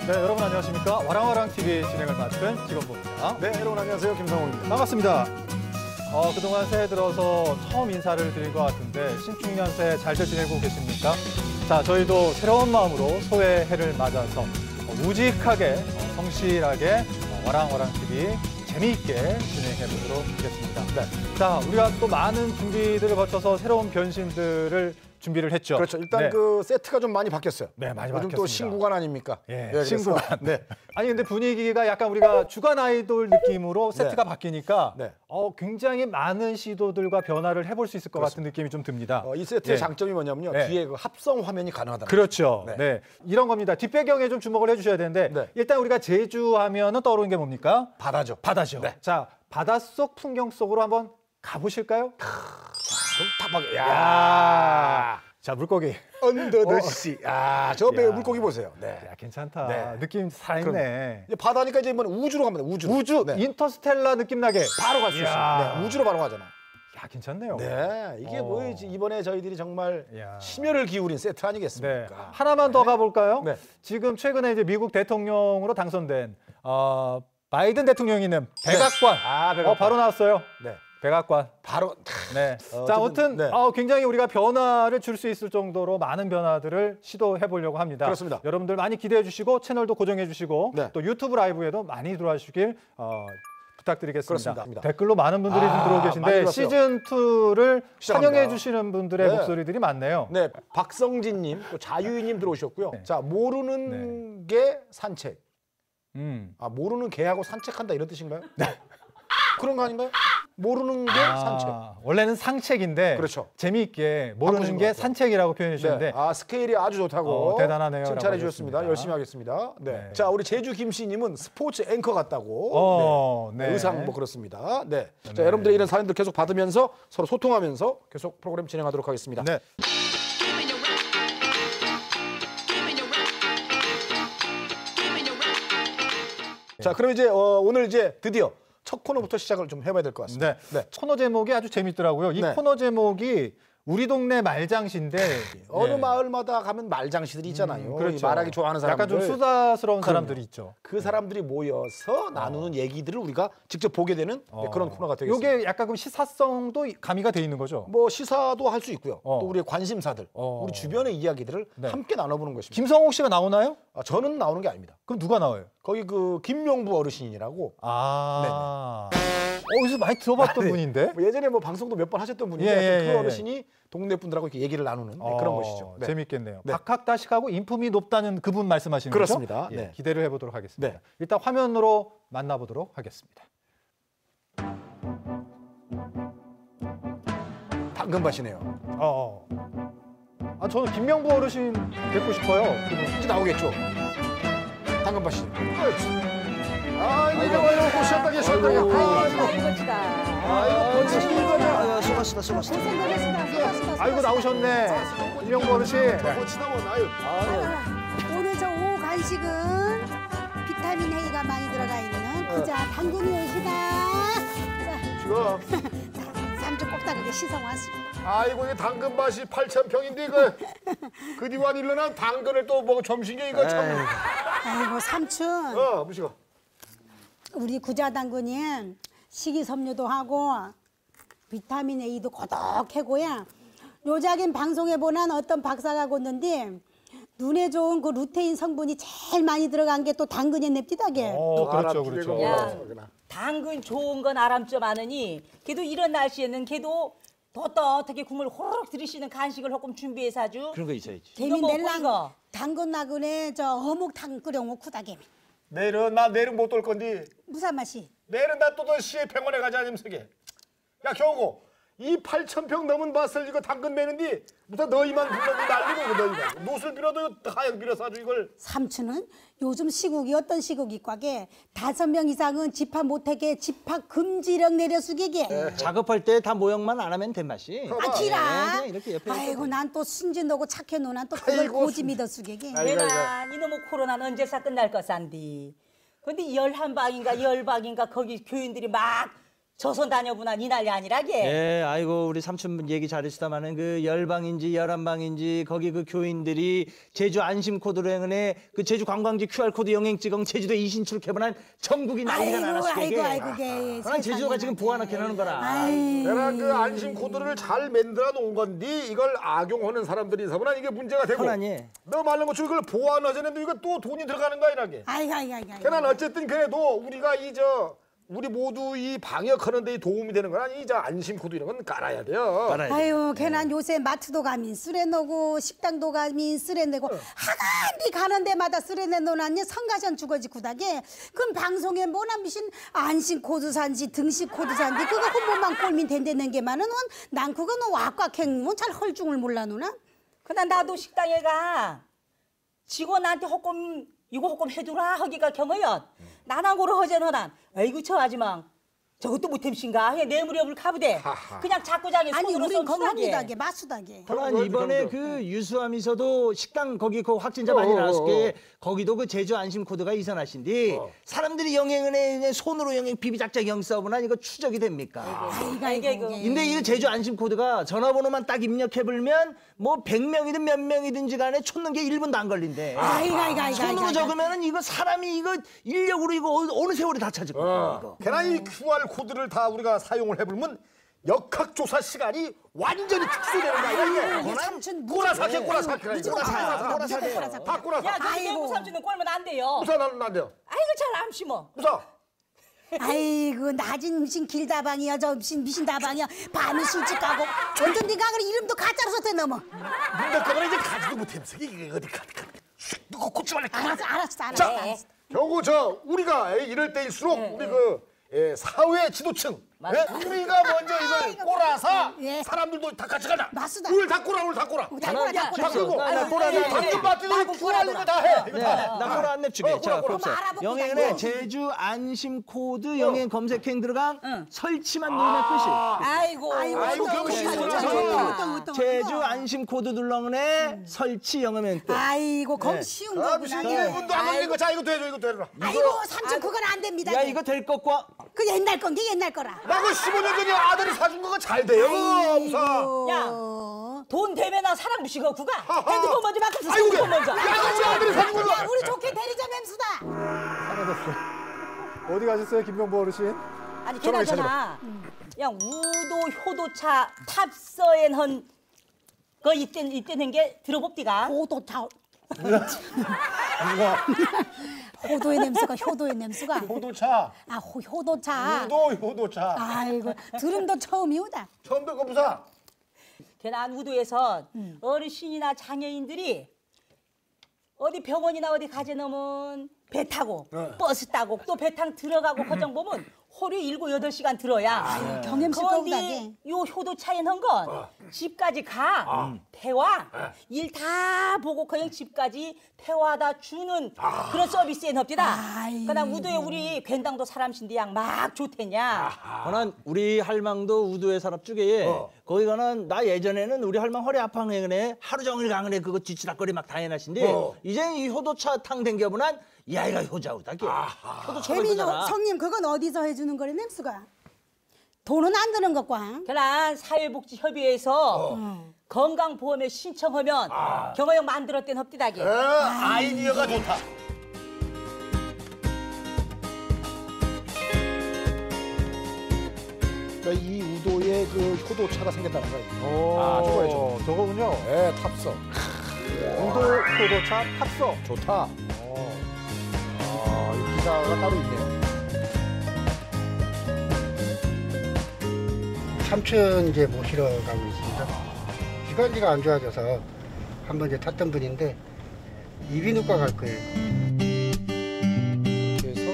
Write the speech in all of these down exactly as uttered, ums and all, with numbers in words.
네, 여러분 안녕하십니까? 와랑와랑티비 진행을 맡은 직원부입니다. 네, 여러분 안녕하세요. 김성호입니다. 반갑습니다. 어, 그동안 새해 들어서 처음 인사를 드린 것 같은데 신축년 새해 잘들 지내고 계십니까? 자, 저희도 새로운 마음으로 소의 해를 맞아서 우직하게, 성실하게 와랑와랑티비 재미있게 진행해 보도록 하겠습니다. 네. 자, 우리가 또 많은 준비들을 거쳐서 새로운 변신들을 준비를 했죠. 그렇죠. 일단 네. 그 세트가 좀 많이 바뀌었어요. 네, 많이 요즘 바뀌었습니다. 또 신구간 아닙니까? 예, 네, 신구간. 네. 아니 근데 분위기가 약간 우리가 주간 아이돌 느낌으로 세트가 네. 바뀌니까 네. 어, 굉장히 많은 시도들과 변화를 해볼 수 있을 것 그렇습니다. 같은 느낌이 좀 듭니다. 어, 이 세트의 예. 장점이 뭐냐면요. 네. 뒤에 그 합성 화면이 가능하다. 그렇죠. 네. 네. 이런 겁니다. 뒷배경에 좀 주목을 해주셔야 되는데 네. 일단 우리가 제주 하면은 떠오르는 게 뭡니까? 바다죠. 바다죠. 네. 자, 바닷속 풍경 속으로 한번 가보실까요? 그럼 딱 박. 야. 야. 자, 물고기. 언더 더 어. 씨. 아, 저 배 야. 물고기 보세요. 네. 야, 괜찮다. 네. 느낌 살아있네. 이제 바다니까 이제 이번 우주로 갑니다. 우주. 우주, 네. 인터스텔라 느낌 나게. 바로 갈 수 이야. 있어요. 네. 우주로 바로 가잖아요. 야, 괜찮네요. 네. 이게 어. 뭐지? 이번에 저희들이 정말 이야. 심혈을 기울인 세트 아니겠습니까? 네. 하나만 더 가볼까요? 네. 지금 최근에 이제 미국 대통령으로 당선된 어, 바이든 대통령이 있는 백악관. 아, 백악관. 어, 바로 나왔어요. 네. 백악관. 바로 네. 어, 자, 어쨌든, 아무튼 네. 어, 굉장히 우리가 변화를 줄 수 있을 정도로 많은 변화들을 시도해 보려고 합니다. 그렇습니다. 여러분들 많이 기대해 주시고 채널도 고정해 주시고 네. 또 유튜브 라이브에도 많이 들어와 주시길 어, 부탁드리겠습니다. 그렇습니다. 댓글로 많은 분들이 아, 지금 들어오고 많이 계신데 들어왔어요. 시즌 이를 시작합니다. 환영해 주시는 분들의 네. 목소리들이 많네요. 네, 박성진님, 또 자유희님 들어오셨고요. 네. 자, 모르는 게 산책. 음. 아, 모르는 개하고 산책한다 이런 뜻인가요? 네. 그런 거 아닌가요? 모르는 게 아, 산책. 원래는 상책인데 그렇죠. 재미있게 모르는 바꾸신 게 것 같아요. 산책이라고 표현해 주셨는데 네. 아, 스케일이 아주 좋다고 어, 대단하네요. 칭찬해 라고 주셨습니다. 하셨습니다. 열심히 하겠습니다. 네. 네. 자, 우리 제주 김씨님은 스포츠 앵커 같다고. 어, 네. 네. 의상 뭐 그렇습니다. 네. 자, 네. 여러분들의 이런 사연들 계속 받으면서 서로 소통하면서 계속 프로그램 진행하도록 하겠습니다. 네. 자, 그럼 이제 어, 오늘 이제 드디어 첫 코너부터 시작을 좀 해봐야 될 것 같습니다. 네. 네. 코너 제목이 아주 재밌더라고요. 이 네. 코너 제목이 우리 동네 말장시인데 어느 예. 마을마다 가면 말장시들이 있잖아요. 음, 그렇죠. 이 말하기 좋아하는 사람들. 약간 좀 수다스러운 그럼요. 사람들이 있죠. 그 사람들이 모여서 나누는 얘기들을 우리가 직접 보게 되는 네, 그런 코너가 되겠습니다. 이게 약간 그럼 시사성도 가미가 돼 있는 거죠. 뭐 시사도 할 수 있고요. 어. 또 우리의 관심사들, 어. 우리 주변의 이야기들을 네. 함께 나눠보는 것입니다. 김성옥 씨가 나오나요? 아, 저는 나오는 게 아닙니다. 그럼 누가 나와요? 거기 그 김명부 어르신이라고 아, 어, 여기서 많이 들어봤던 네. 분인데. 뭐 예전에 뭐 방송도 몇 번 하셨던 분인데 예, 하여튼 예, 그 예, 어르신이 동네 분들하고 이렇게 얘기를 나누는 네, 그런 어, 것이죠. 네. 재밌겠네요. 네. 박학다식하고 인품이 높다는 그분 말씀하시는 그렇습니다. 거죠? 예, 네. 기대를 해보도록 하겠습니다. 네. 일단 화면으로 만나보도록 하겠습니다. 당근밭이네요. 어, 어. 아, 저는 김명부 어르신 뵙고 싶어요. 그분. 이제 나오겠죠. 당근밭이. 아이고, 아이고, 오셨다 계셨다. 아이고, 아이고, 아이고, 아이고, 멋지게 이거죠. 아유, 수고하시다, 수고하시다. 고생하셨습니다. 수고하셨습니다. 아이고 나오셨네. 김명부 어르신. 멋지다 뭐 아유. 오늘 저 오후 간식은 비타민 A가 많이 들어가 있는 부자 당근이 옷이다. 지금 삼촌 꼭 다르게 시성 왔습니다. 아이고 이게 당근밭이 팔천 평인데 이거 그 뒤와 일어난 당근을 또 뭐 점심에 이거 참. 아이고 삼촌, 어, 무시고. 우리 구자 당근이 식이섬유도 하고 비타민 A도 고독하고요. 요작인 방송에 보는 어떤 박사가 걷는데 눈에 좋은 그 루테인 성분이 제일 많이 들어간 게 또 당근에 냅디다게. 어, 그렇죠, 그렇죠. 야. 당근 좋은 건 아람점 아느니 걔도 이런 날씨에는 걔도 떳떳하게 국물 호로록 들이시는 간식을 조금 준비해서 아주 그런 거 있어야지. 개미 이거 먹고 낼랑 이거. 당근 나그네 저 어묵탕 끓여먹고 다 개미. 내일은 나 내일은 못 올 건데 무슨 맛이? 내일은 나 또 시에 병원에 가자 아님서게. 야 경호 이 팔천 평 넘은 밭을 이거 당근 매는데 무슨 너희만 불러도 난리고 너희만 노술 빌어도 하얀 빌어서 아주 이걸. 삼촌은 요즘 시국이 어떤 시국이 과게 다섯 명 이상은 집합 못하게 집합 금지령 내려수게게. 작업할 때 다 모형만 안 하면 된 맛이. 아 기라. 네, 그냥 이렇게 옆에 아이고 난 또 순진하고 착해 노나 또 그걸 아이고, 고지 순- 믿어 수게게. 아이고, 아이고. 내가 이놈의 코로나는 언제사 끝날 것산디. 근데 열한 방인가 열 방인가 거기 교인들이 막 조선 다녀보나 이 난리 아니라게. 예, 아이고 우리 삼촌 얘기 잘했다마는 그 열방인지 열한방인지 거기 그 교인들이 제주 안심 코드로 행은에 그 제주 관광지 큐알 코드 영행 찍은 제주도 이신출 개발한 전국이 난리가 나놨을 아이고 게. 아이고 게. 그건 제주도가 지금 보완하게 하는 거라. 내가 그 안심 코드를 잘 만들어 놓은 건데 이걸 악용하는 사람들이 있어보나 이게 문제가 되고. 편하니. 너 말한 것처럼 이걸 보완하자는데 이거 또 돈이 들어가는 거야 이라게. 아이고 아이고 아이고. 그러나 어쨌든 그래도 우리가 이 저 우리 모두 이 방역하는 데 도움이 되는 건 아니 저 안심 코드 이런 건 깔아야 돼요. 알아야 돼. 아유, 걔난 요새 마트도 가민 쓰레 놓고 식당도 가민 쓰레 내고 하간디 가는 데마다 쓰레 내놓으니 성가션 죽어지 구다게. 그럼 방송에 뭐나 미신 안심 코드 산지 등식 코드 산지 그거 한번만 꼴민 된다는 게만은 난 그거는 왁꽉행 뭐잘 헐중을 몰라 누나. 그나 나도 식당에 가 직원한테 호꼼 이거 호꼼 해두라 하기가 경어연. 나나고로 허전하난 아이고 저 아지망 저것도 못햄신가 해 내무렵을 가부대. 하하. 그냥 자꾸장에 아니 손으로 우린 좀 건강이다게 마수다게. 하나 그럼, 이번에 그럼, 그 유수함에서도 식당 거기 그 확진자 많이 어, 나왔을 어, 게 거기도 그 제주 안심 코드가 이선하신디 어. 사람들이 영행은에 손으로 영행 비비작작 영 써보나 이거 추적이 됩니까? 아이고 아이고, 아이고. 아이고. 근데 이 제주 안심 코드가 전화번호만 딱 입력해불면 뭐 백 명이든 몇 명이든지 간에 쫓는 게 일 분도 안 걸린대. 아이고 아이고 아이고. 손으로 아이고. 적으면은 이거 사람이 이거 인력으로 이거 어느, 어느 세월에 다 찾을 거야 이거. 게나 이 큐알 코드를 다 우리가 사용을 해보면 역학조사 시간이 완전히 특수되는 거야. 이게 이게 삼촌 꼬라사케 꼬라사케 무조건 꼬라사 꼬라사, 꼬라사. 다 꼬라사. 야, 그 아이고. 내부 삼촌은 꼴면 안 돼요. 무사 나는 안 돼요. 아이고 잘 안 심어. 무사. 아이고 낮은 미신 길다방이야 저 미신 미신 다방이야 밤에 술집 가고 어떤 데가 그래 이름도 가짜로 썼대 넘어. 근데 그거는 이제 가지도 못해면서 이게 어디 가 가. 누구 꽂지 말래. 알았어 알았어 알았어. 자, 알았어. 경우 저 우리가 이럴 때일수록 우리 그 예, 사회 지도층 예? 우리가 먼저 이걸 꼬라서 예. 사람들도 다 같이 가자. 맞수다. 울 다 꼬라 울 다 꼬라. 다 꼬라, 다 꼬라. 다 끄고 나, 나 꼬라, 이 나, 당근 마트도 나하고 큐알 꼬라, 이거 다 해. 이거 네, 다 해. 나 꼬라 안내 주게. 어, 자, 꼬라, 꼬라. 봅시다. 알아보고 영행에 가고. 제주 안심 코드 영행 검색행 들어간 응. 설치만 누르면 끝이. 아이고. 아이고 아이고, 어떤 그럼 어떤 신선하죠. 어떤 어떤 어떤 제주 안심 코드 눌러내 설치 영어면 끝. 아이고 검 네. 쉬운 아, 거구나. 무슨 일 분도 안 걸린 거. 자, 이거 해줘, 이거 해줘. 아이고 삼촌 그건 안 됩니다. 야 이거 될 것과 그 옛날 건게 옛날 거라. 나 그 십오 년 전에 아들이 사준 거가 잘 돼요. 무사. 야. 돈 되면나 사랑 무시고 구가. 하하. 핸드폰 먼저 맡겨서 아이고, 핸드폰 먼저. 야, 우리 아들이 사준 야 거가. 우리 좋게 대리자 맴수다. 사라졌어. 어디 가셨어요, 김병보 어르신? 아니 전화기 그나저나 그냥 우도 효도차 탑서엔 헌거 이때 이때는 게 들어봅디가. 호도차. 호도의 냄새가 효도의 냄새가. 효도차. 아 호, 효도차. 유도 효도차. 아이고 들음도 처음이오다. 처음 듣고 무사. 걔는 우도에서 어르신이나 장애인들이 어디 병원이나 어디 가재 넘은 배 타고 버스 타고 또 배 타고 들어가고 허정 보면 호류 일곱 여덟 시간 들어야. 경험실 그런데 거구나게. 요 효도차에 넣은 건 집까지 가 태와 일 다 보고 그냥 집까지 태와다 주는 그런 서비스에 넣읍디다. 아이고. 그러나 우도에 우리 괜당도 사람신데 양 막 좋댔냐. 그는 우리 할망도 우도에 살았 주게. 어. 거기 가는 나 예전에는 우리 할망 허리 아팡해네 하루 종일 강은에 그거 뒤치락거리 막 다해나신데 어. 이제는 이 효도차 탕 댕겨보난 이 아이가 효자우다게. 효도차 개민호 걸잖아. 성님 그건 어디서 해주는 거래 냄새가? 돈은 안 드는 것과. 그난 사회복지협의회에서 건강보험에 신청하면 경호형 만들었던 헙디다게. 에, 아이디어가 좋다. 이 우도에 그 효도차가 생겼다는 거예요. 오, 아, 저거예요, 저거. 저거군요. 네, 탑서. 우도 효도차 탑서. 좋다. 아, 이 기사가 따로 있네요. 삼촌 이제 모시러 가고 있습니다. 기관지가 안 좋아져서 한번 이제 탔던 분인데 이비인후과 갈 거예요. 그래서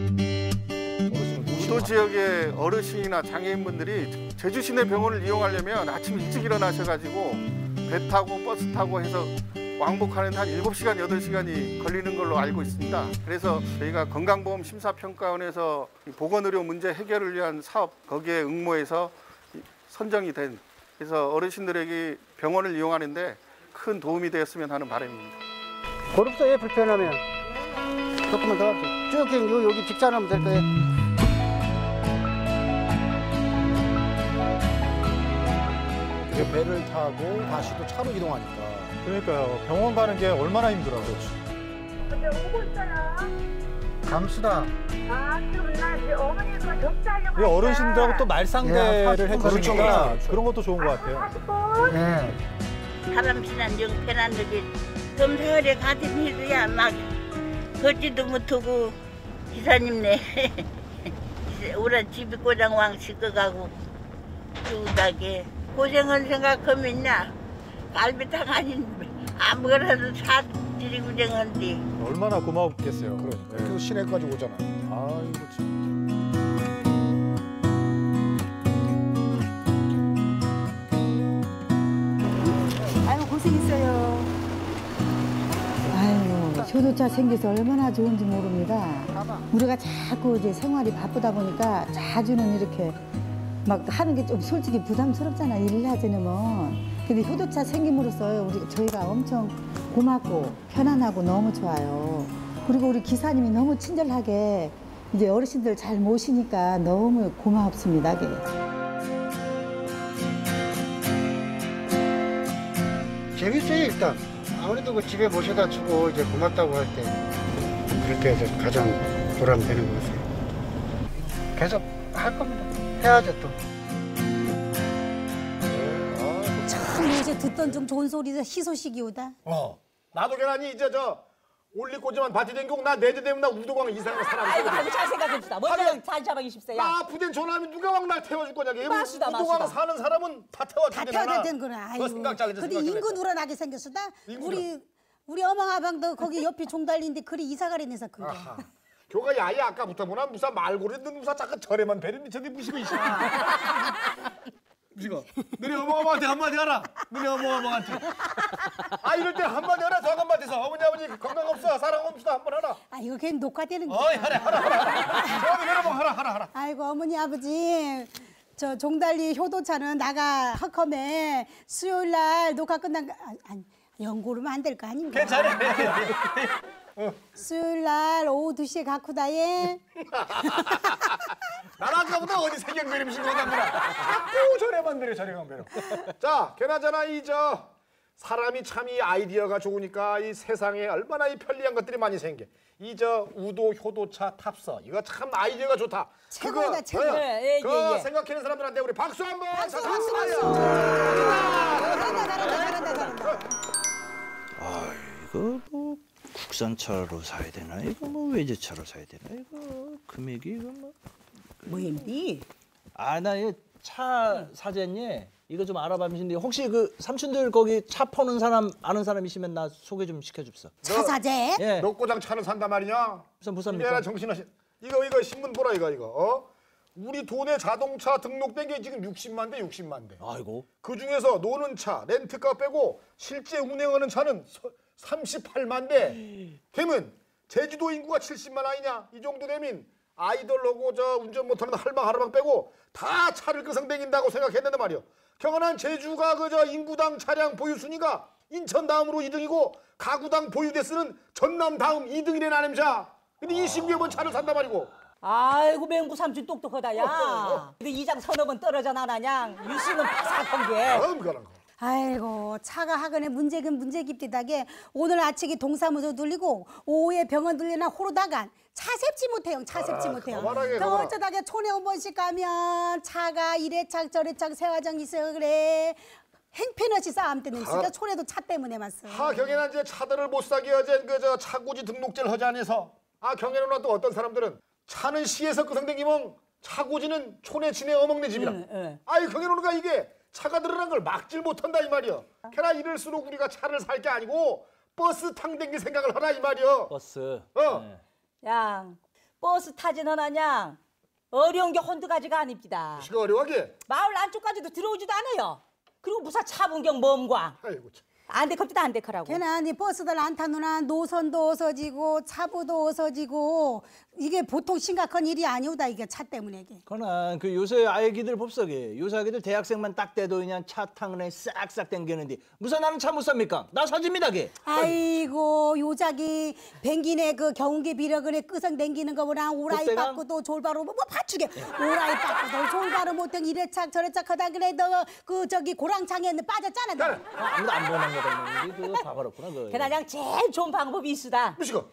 우도 지역의 어르신이나 장애인분들이 제주 시내 병원을 이용하려면 아침 일찍 일어나셔가지고 배 타고 버스 타고 해서 왕복하는데 한 일곱 시간, 여덟 시간이 걸리는 걸로 알고 있습니다. 그래서 저희가 건강보험 심사평가원에서 보건의료 문제 해결을 위한 사업 거기에 응모해서 선정이 된, 그래서 어르신들에게 병원을 이용하는데 큰 도움이 되었으면 하는 바람입니다. 고립소에 불편하면 조금만 더 합시다. 쭉 그냥 요- 여기 직전하면 될 거예요. 이제 배를 타고 다시 또 차로 이동하니까. 그러니까요. 병원 가는 게 얼마나 힘들어요. 근데 오고 있어요. 감수다. 아, 좀 나 이제 어머니 거 접수하려고. 이 어르신들하고 또 예, 말상대를 그렇죠, 해주시니까 그렇죠. 그런 것도 좋은 것 같아요. 사십 분. 예. 사람 지난 영 편안하게 섬세월에 가진 일이야. 막 걷지도 못하고 기사님네 우리 집이 고장 왕 싣고가고 주우다게 고생은 생각하면야 갈비탕 아닌 아무거나도 사들이 고생한디. 얼마나 고마웠겠어요. 그러니까. 네. 그래서 시내까지 오잖아. 아이고 참. 아유 고생했어요. 아유 효도차 생겨서 얼마나 좋은지 모릅니다. 우리가 자꾸 이제 생활이 바쁘다 보니까 자주는 이렇게 막 하는 게 좀 솔직히 부담스럽잖아. 일을 하지 않으면. 근데 효도차 생김으로써 우리 저희가 엄청 고맙고 편안하고 너무 좋아요. 그리고 우리 기사님이 너무 친절하게 이제 어르신들 잘 모시니까 너무 고맙습니다. 그게. 재밌어요 일단. 아무래도 그 집에 모셔다 주고 이제 고맙다고 할 때 그럴 때 해서 가장 보람 되는 것 같아요. 계속 할 겁니다. 해야죠 또. 참 요새 듣던 좀 좋은 소리도 희소식이 오다. 어. 나도 괜히 이제 저 올리꼬지만 밭이 댕기고 나 내제 되면 나 우도광 이상한 사람. 아이고 아이고 잘 생각해봅시다. 먼저 잘 잡아주십시오. 나 아프된 전화하면 누가 막 날 태워줄 거냐. 마시다, 우도광 마시다. 사는 사람은 다 태워주게 다 되나. 태워야 되는 거라. 아이고. 그 생각 잘했어. 근데 생각 인구 잘했어. 늘어나게 생겼수다. 인구 우리 우리 어멍아방도 거기 옆이 종달리인데 그리 이사가래 내서 그게. 아하. 교가 야이 아까부터 뭐나 무사 말고리 는 무사 잠깐 저래만 배리니 저리 무시고 있어. 무시고. 너네 어머어머한테 한마디 하라. 너네 어머어머한테. 아 이럴 때 한마디 하라 저 한마디서 어머니 아버지 건강 없어 사랑 없어 한번 하라. 아 이거 그냥 녹화되는 거. 어이 하라 하라 하라. 저기 여러분 하라 하라 하라. 아이고 어머니 아버지 저 종달리 효도차는 나가 헉컴에 수요일 날 녹화 끝난 거 아니, 아니 연고르면 안 될 거 아닌가? 괜찮아. 수요일 날 오후 두 시에 가쿠다에 난 아까부터 어디 세경 그림 신고 한다구나. 자꾸 저래만 그래 저래만 그래. 자, 그나저나 이 저 사람이 참 이 아이디어가 좋으니까 이 세상에 얼마나 이 편리한 것들이 많이 생겨. 이 저 우도 효도차 탑서 이거 참 아이디어가 좋다. 최고다, 그거, 최고. 어, 예, 예, 그거 예, 예. 생각하는 사람들한테 우리 박수 한번. 박수, 자, 박수, 박수. 잘한다 잘한다 잘한다 잘한다. 아 이거 뭐 국산차로 사야 되나 이거 뭐 외제차로 사야 되나 이거 금액이 이거 뭐. 뭐인디? 아나차 사재니 이거 좀 알아봐주신데 혹시 그 삼촌들 거기 차 퍼는 사람 아는 사람 있으면 나 소개 좀 시켜줍소. 차사제. 예. 녹고장 차를 산단 말이냐? 우선 이래라 부산입니까? 정신없이. 이거 이거 신문 보라 이거 이거. 어? 우리 도내 자동차 등록된 게 지금 육십만 대 육십만 대. 아이고. 그 중에서 노는 차, 렌트카 빼고 실제 운행하는 차는 삼십팔만 대. 되면 제주도 인구가 칠십만 아니냐? 이 정도 되면 아이돌하고 저 운전 못하는 할망 하르방 빼고 다 차를 끄성댕긴다고 생각했는데 말이요. 경안한 제주가 그저 인구당 차량 보유 순위가 인천 다음으로 이 등이고 가구당 보유 대수는 전남 다음 이 등이래 나냄자. 근데 이십여 번 차를 산단 말이고. 아이고 맹구 삼촌 똑똑하다 야. 근데 이장 서너 번 떨어져 나나냥 유씨는 바삭한 게. 그럼 그런 거. 아이고 차가 하건에 문제긴 문제 깊디다게 오늘 아침에 동사무소 들리고 오후에 병원 들리나 호로다간 차 셉지 못해요. 차 셉지 못해요. 가만하게, 또 가만하. 어쩌다가 촌에 한 번씩 가면 차가 이래착 저래착 세화장 있어요 그래. 행편없이 싸움 때는 있으니까 촌에도 차 때문에 왔어. 하 경에는 이제 차들을 못 사게 어제 그저 차고지 등록제를 하지 않아서 아 경에는 또 어떤 사람들은 차는 시에서 끄성댕기면 차고지는 촌에 지내 어먹네 집이라. 응, 응. 아이 경에는가 이게 차가 들어간 걸 막질 못한다 이 말이야. 걔나 이럴수록 우리가 차를 살 게 아니고 버스 탕 댕길 생각을 하라 이 말이야. 버스. 어. 네. 양 버스 타지는 하냥 어려운 게 한두 가지가 아닙니다. 시가 어려워하게. 마을 안쪽까지도 들어오지도 않아요. 그리고 무사 차 분경 멈광. 아이고 참. 안 데컵지도 안 데커라고. 걔나 네 버스들 안 타누나 노선도 어서지고 차부도 어서지고 이게 보통 심각한 일이 아니오다 이게 차 때문에 이게. 그러나 그 요새 아이기들 봅석이 요새 아이기들 대학생만 딱 돼도 그냥 차 타는 애 싹싹 땡기는데 무슨 나는 차 못 삽니까? 나 사집니다 게. 아이고 요자기 뱅기네 그 경운기 비력은에 끄성 댕기는 거보다 오라이 그때가? 빠꾸도 졸바로 뭐 받추게 오라이 빠꾸도 졸바로 못해 이래착 저래착 하다 그래 너 그 저기 고랑창에 빠졌잖아 너. 아, 아무도 안 보는 거다. 그거 봐버렸구나 그. 그냥 제일 좋은 방법이 있으다. 무시고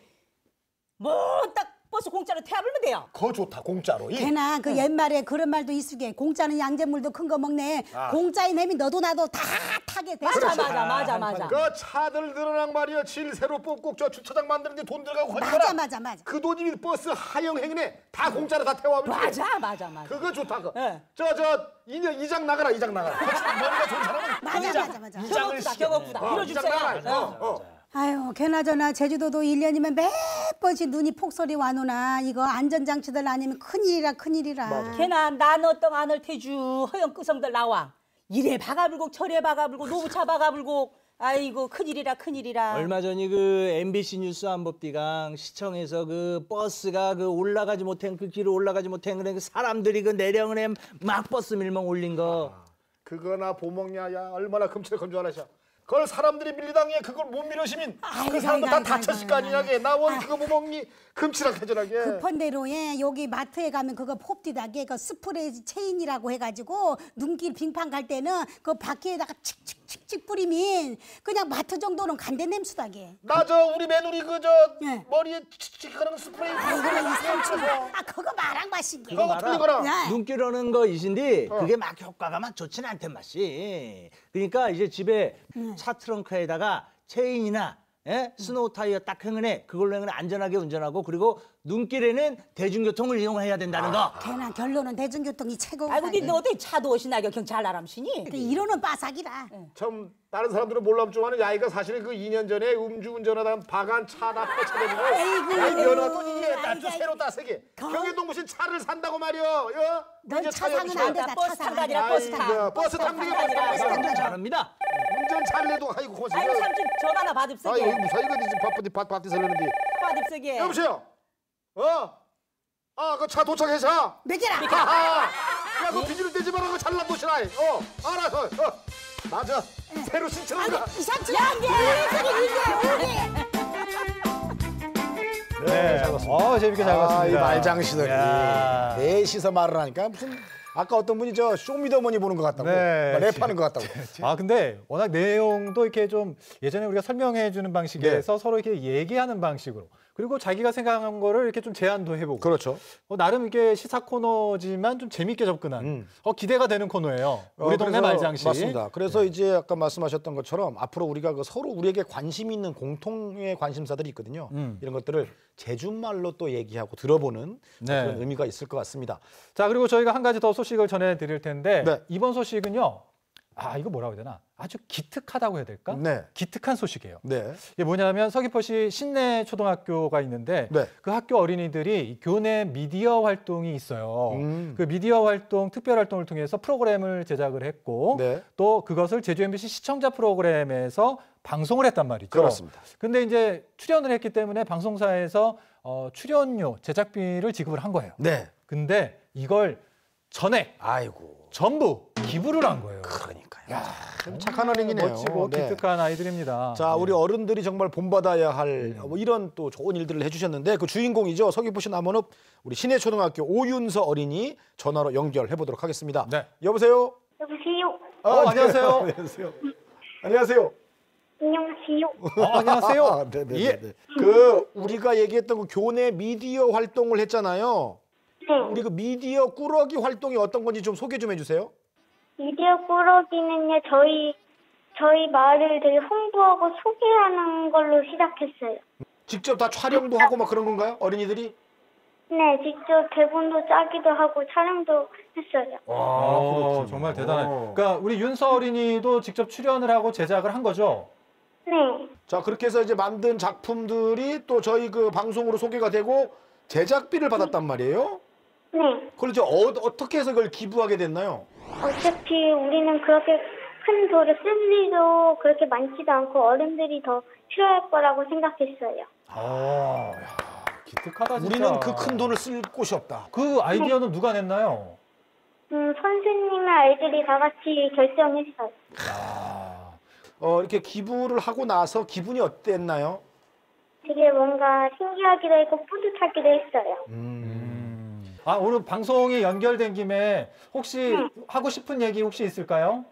뭐 딱 버스 공짜로 태워보면 돼요. 거 좋다 공짜로. 이. 걔나 그 옛말에 그런 말도 있으게 공짜는 양잿물도 큰 거 먹네. 아. 공짜인 햄이 너도 나도 다 타게 돼. 맞아 맞아 맞아 맞아. 그 차들 늘어난 말이야. 질 새로 뽑고 저 주차장 만드는데 돈 들어가고 하지 맞아 마라. 맞아 맞아. 그 돈이 버스 하영 행인에 다 공짜로 다 태워하면 돼. 맞아 맞아 맞아. 그거 좋다. 그. 예. 저저 이년 이장 나가라 이장 나가라. 머리가 좋은 사람은 맞아 맞아 맞아. 경업부다 경업부다. 어, 이장 나가라. 밀어주세요. 어, 어. 아유, 걔나저나 제주도도 일 년이면 몇 번씩 눈이 폭설이 와노나 이거 안전장치들 아니면 큰일이라 큰일이라. 걔나 난 어떤 안을 태주 허영 끄성들 나와. 이래 박아불고 저래 박아불고 노부차 박아불고 아이고 큰일이라 큰일이라. 얼마 전에 그 엠비씨 뉴스 안법비강 시청에서 그 버스가 그 올라가지 못한 그 길을 올라가지 못한 그 사람들이 그 내령을 막 버스 밀멍 올린 거. 그거나 보먹냐 야 얼마나 금칠한 줄 알아셔. 그걸 사람들이 밀리당해 그걸 못 밀으시면 아이고, 그 사람들 다 아이고, 다쳤을 거 아이고, 아니냐게. 나원 그거 못 먹니 금칠하게 저라게. 급한 대로에 여기 마트에 가면 그거 폼디다게 그 스프레이 체인이라고 해가지고 눈길 빙판 갈 때는 그 바퀴에다가 칙칙칙칙 뿌리면 그냥 마트 정도는 간대 냄수다게. 나 저 우리 며느리 그 저 예. 머리에 칙칙하는 스프레이. 아이고 이 삼촌. 아 그거 말랑 마신 게. 그거 어떻게 거라? 야. 눈길 오는 거 이신데 그게 막 효과가 막 좋지는 않단 맛이. 그러니까 이제 집에 차 트렁크에다가 체인이나 예? 스노우 타이어 딱 행은해 그걸로 행은해 안전하게 운전하고 그리고 눈길에는 대중교통을 이용해야 된다는 거. 걔나 결론은 대중교통이 최고다. 아이고 근데 어떻게 차도 오시나 경찰 나람시니? 그 이론은 빠삭이라. 참 다른 사람들은 몰랐지만 야이가 사실은 그 이 년 전에 음주운전하다 박한 차다 폐차되고 아이고. 야이 면허도 이게 아이고, 나또 아이고. 새로 따세게 거- 경기동무신 차를 산다고 말이여. 어? 넌 이제 차 차에 사면 없이. 안 된다. 버스 차 타고 사면 안 다니라, 된다. 버스 타. 아이고, 버스 타는 게 버스 타고 버스 잘합니다. 운전 잘해도 아이고 고생. 아이고 삼촌 전화나 받읍 아이고 쓰게. 무사 이거 이제 바쁘디 바 바티 살려는데. 받읍 쓰게. 여보세요. 어? 아 그 차 도착해서. 몇 개라? 하하. 야, 그 비닐을 떼지 말고 잘난 도시라. 어, 알아서. 어. 맞아. 새로 신청한 거. 이 삼촌 양계 이게 네, 어, 재밌게 잘 봤습니다. 아, 이 말장시들이 야. 넷이서 말을 하니까 무슨 아까 어떤 분이 저 쇼미더머니 보는 것 같다고. 네. 막 랩하는 것 같다고. 아 근데 워낙 내용도 이렇게 좀 예전에 우리가 설명해 주는 방식에서 서로 이렇게 얘기하는 방식으로 그리고 자기가 생각한 거를 이렇게 좀 제안도 해보고 그렇죠. 어, 나름 이게 시사 코너지만 좀 재밌게 접근한 음. 어, 기대가 되는 코너예요. 우리 어, 동네 그래서 말장시. 맞습니다. 그래서 이제 아까 말씀하셨던 것처럼 앞으로 우리가 그 서로 우리에게 관심 있는 공통의 관심사들이 있거든요. 음. 이런 것들을 제주말로 또 얘기하고 들어보는 네. 그런 의미가 있을 것 같습니다. 자 그리고 저희가 한 가지 더 소식을 전해드릴 텐데 네. 이번 소식은요. 아 이거 뭐라고 해야 되나? 아주 기특하다고 해야 될까? 네. 기특한 소식이에요. 네. 이게 뭐냐면 서귀포시 신내 초등학교가 있는데 네. 그 학교 어린이들이 교내 미디어 활동이 있어요. 음. 그 미디어 활동, 특별 활동을 통해서 프로그램을 제작을 했고 네. 또 그것을 제주 엠비씨 시청자 프로그램에서 방송을 했단 말이죠. 그렇습니다. 근데 이제 출연을 했기 때문에 방송사에서 어, 출연료, 제작비를 지급을 한 거예요. 네. 근데 이걸 전액 아이고. 전부 기부를 한 거예요. 그러니까요. 참 착한 어린이네요. 멋지고 네. 기특한 아이들입니다. 자, 우리 네. 어른들이 정말 본받아야 할 뭐 이런 또 좋은 일들을 해주셨는데 그 주인공이죠. 서귀포시 남원읍 우리 신해초등학교 오윤서 어린이 전화로 연결해 보도록 하겠습니다. 네. 여보세요. 여보세요. 어, 안녕하세요. 안녕하세요. 안녕하세요. 안녕하세요. 어, 안녕하세요. 아, 네네. 예. 그 우리가 얘기했던 그 교내 미디어 활동을 했잖아요. 네. 우리 그 미디어 꾸러기 활동이 어떤 건지 좀 소개 좀 해주세요. 미디어 꾸러기는요, 저희, 저희 마을을 되게 홍보하고 소개하는 걸로 시작했어요. 직접 다 촬영도 하고 막 그런 건가요? 어린이들이? 네, 직접 대본도 짜기도 하고 촬영도 했어요. 어, 정말 대단해. 그러니까 우리 윤서 어린이도 직접 출연을 하고 제작을 한 거죠? 네. 자, 그렇게 해서 이제 만든 작품들이 또 저희 그 방송으로 소개가 되고 제작비를 받았단 말이에요. 네. 그걸 이제 어, 어떻게 해서 그걸 기부하게 됐나요? 어차피 우리는 그렇게 큰 도를 쓸 일도 그렇게 많지도 않고 어른들이 더 필요할 거라고 생각했어요. 어, 야, 기특하다 진짜. 우리는 그 큰 돈을 쓸 곳이 없다. 그 아이디어는 누가 냈나요? 음, 선생님의 아이들이 다 같이 결정했어요. 아, 어, 이렇게 기부를 하고 나서 기분이 어땠나요? 되게 뭔가 신기하기도 했고 뿌듯하기도 했어요. 음. 아, 오늘 방송이 연결된 김에 혹시 응. 하고 싶은 얘기 혹시 있을까요?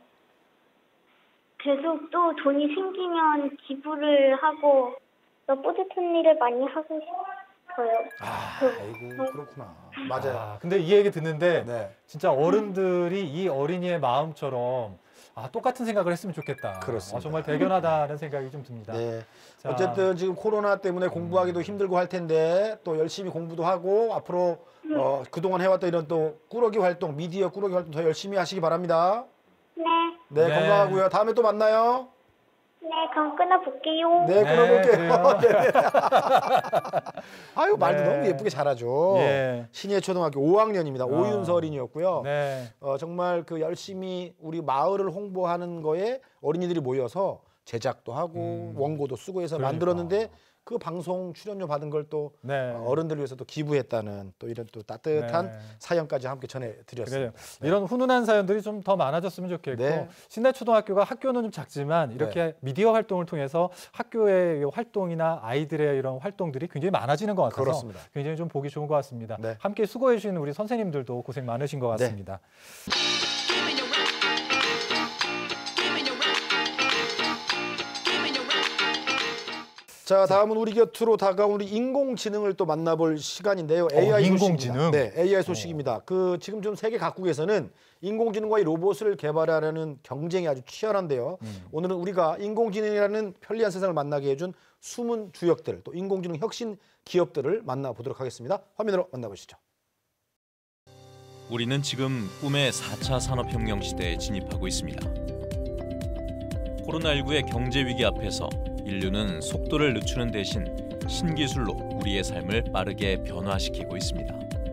계속 또 돈이 생기면 기부를 하고 더 뿌듯한 일을 많이 하고 싶어요. 아, 그- 아이고 그렇구나. 맞아요. 아, 근데 이 얘기 듣는데 네. 진짜 어른들이 이 어린이의 마음처럼 아, 똑같은 생각을 했으면 좋겠다. 그렇습니다. 아, 정말 대견하다는 생각이 좀 듭니다. 네. 자, 어쨌든 지금 코로나 때문에 공부하기도 힘들고 할 텐데 또 열심히 공부도 하고 앞으로 어, 그동안 해왔던 이런 또 꾸러기 활동, 미디어 꾸러기 활동 더 열심히 하시기 바랍니다. 네, 네, 네. 건강하고요. 다음에 또 만나요. 네, 그럼 끊어볼게요. 네, 네, 끊어볼게요. 그래요. 네. 아유, 말도 네. 너무 예쁘게 잘하죠. 예. 신예초등학교 오 학년입니다. 어. 오윤서 어린이였고요. 네. 어, 정말 그 열심히 우리 마을을 홍보하는 거에 어린이들이 모여서 제작도 하고 음. 원고도 쓰고 해서 그러니까. 만들었는데 그 방송 출연료 받은 걸 또 네. 어른들을 위해서 또 기부했다는 또 이런 또 따뜻한 네. 사연까지 함께 그래요. 전해드렸습니다. 이런 훈훈한 사연들이 좀 더 많아졌으면 좋겠고 네. 신내초등학교가 학교는 좀 작지만 이렇게 미디어 활동을 통해서 학교의 활동이나 아이들의 이런 활동들이 굉장히 많아지는 것 같아서 그렇습니다. 굉장히 좀 보기 좋은 것 같습니다. 네. 함께 수고해 주시는 우리 선생님들도 고생 많으신 것 네. 같습니다. 자, 다음은 우리 곁으로 다가온 우리 인공지능을 또 만나볼 시간인데요. 에이아이 인공지능? 소식입니다. 네, 에이아이 소식입니다. 그 지금 좀 세계 각국에서는 인공지능과 이 로봇을 개발하려는 경쟁이 아주 치열한데요. 음. 오늘은 우리가 인공지능이라는 편리한 세상을 만나게 해준 숨은 주역들, 또 인공지능 혁신 기업들을 만나보도록 하겠습니다. 화면으로 만나보시죠. 우리는 지금 꿈의 사 차 산업혁명 시대에 진입하고 있습니다. 코로나십구의 경제 위기 앞에서 인류는 속도를 늦추는 대신 신기술로 우리의 삶을 빠르게 변화시키고 있습니다.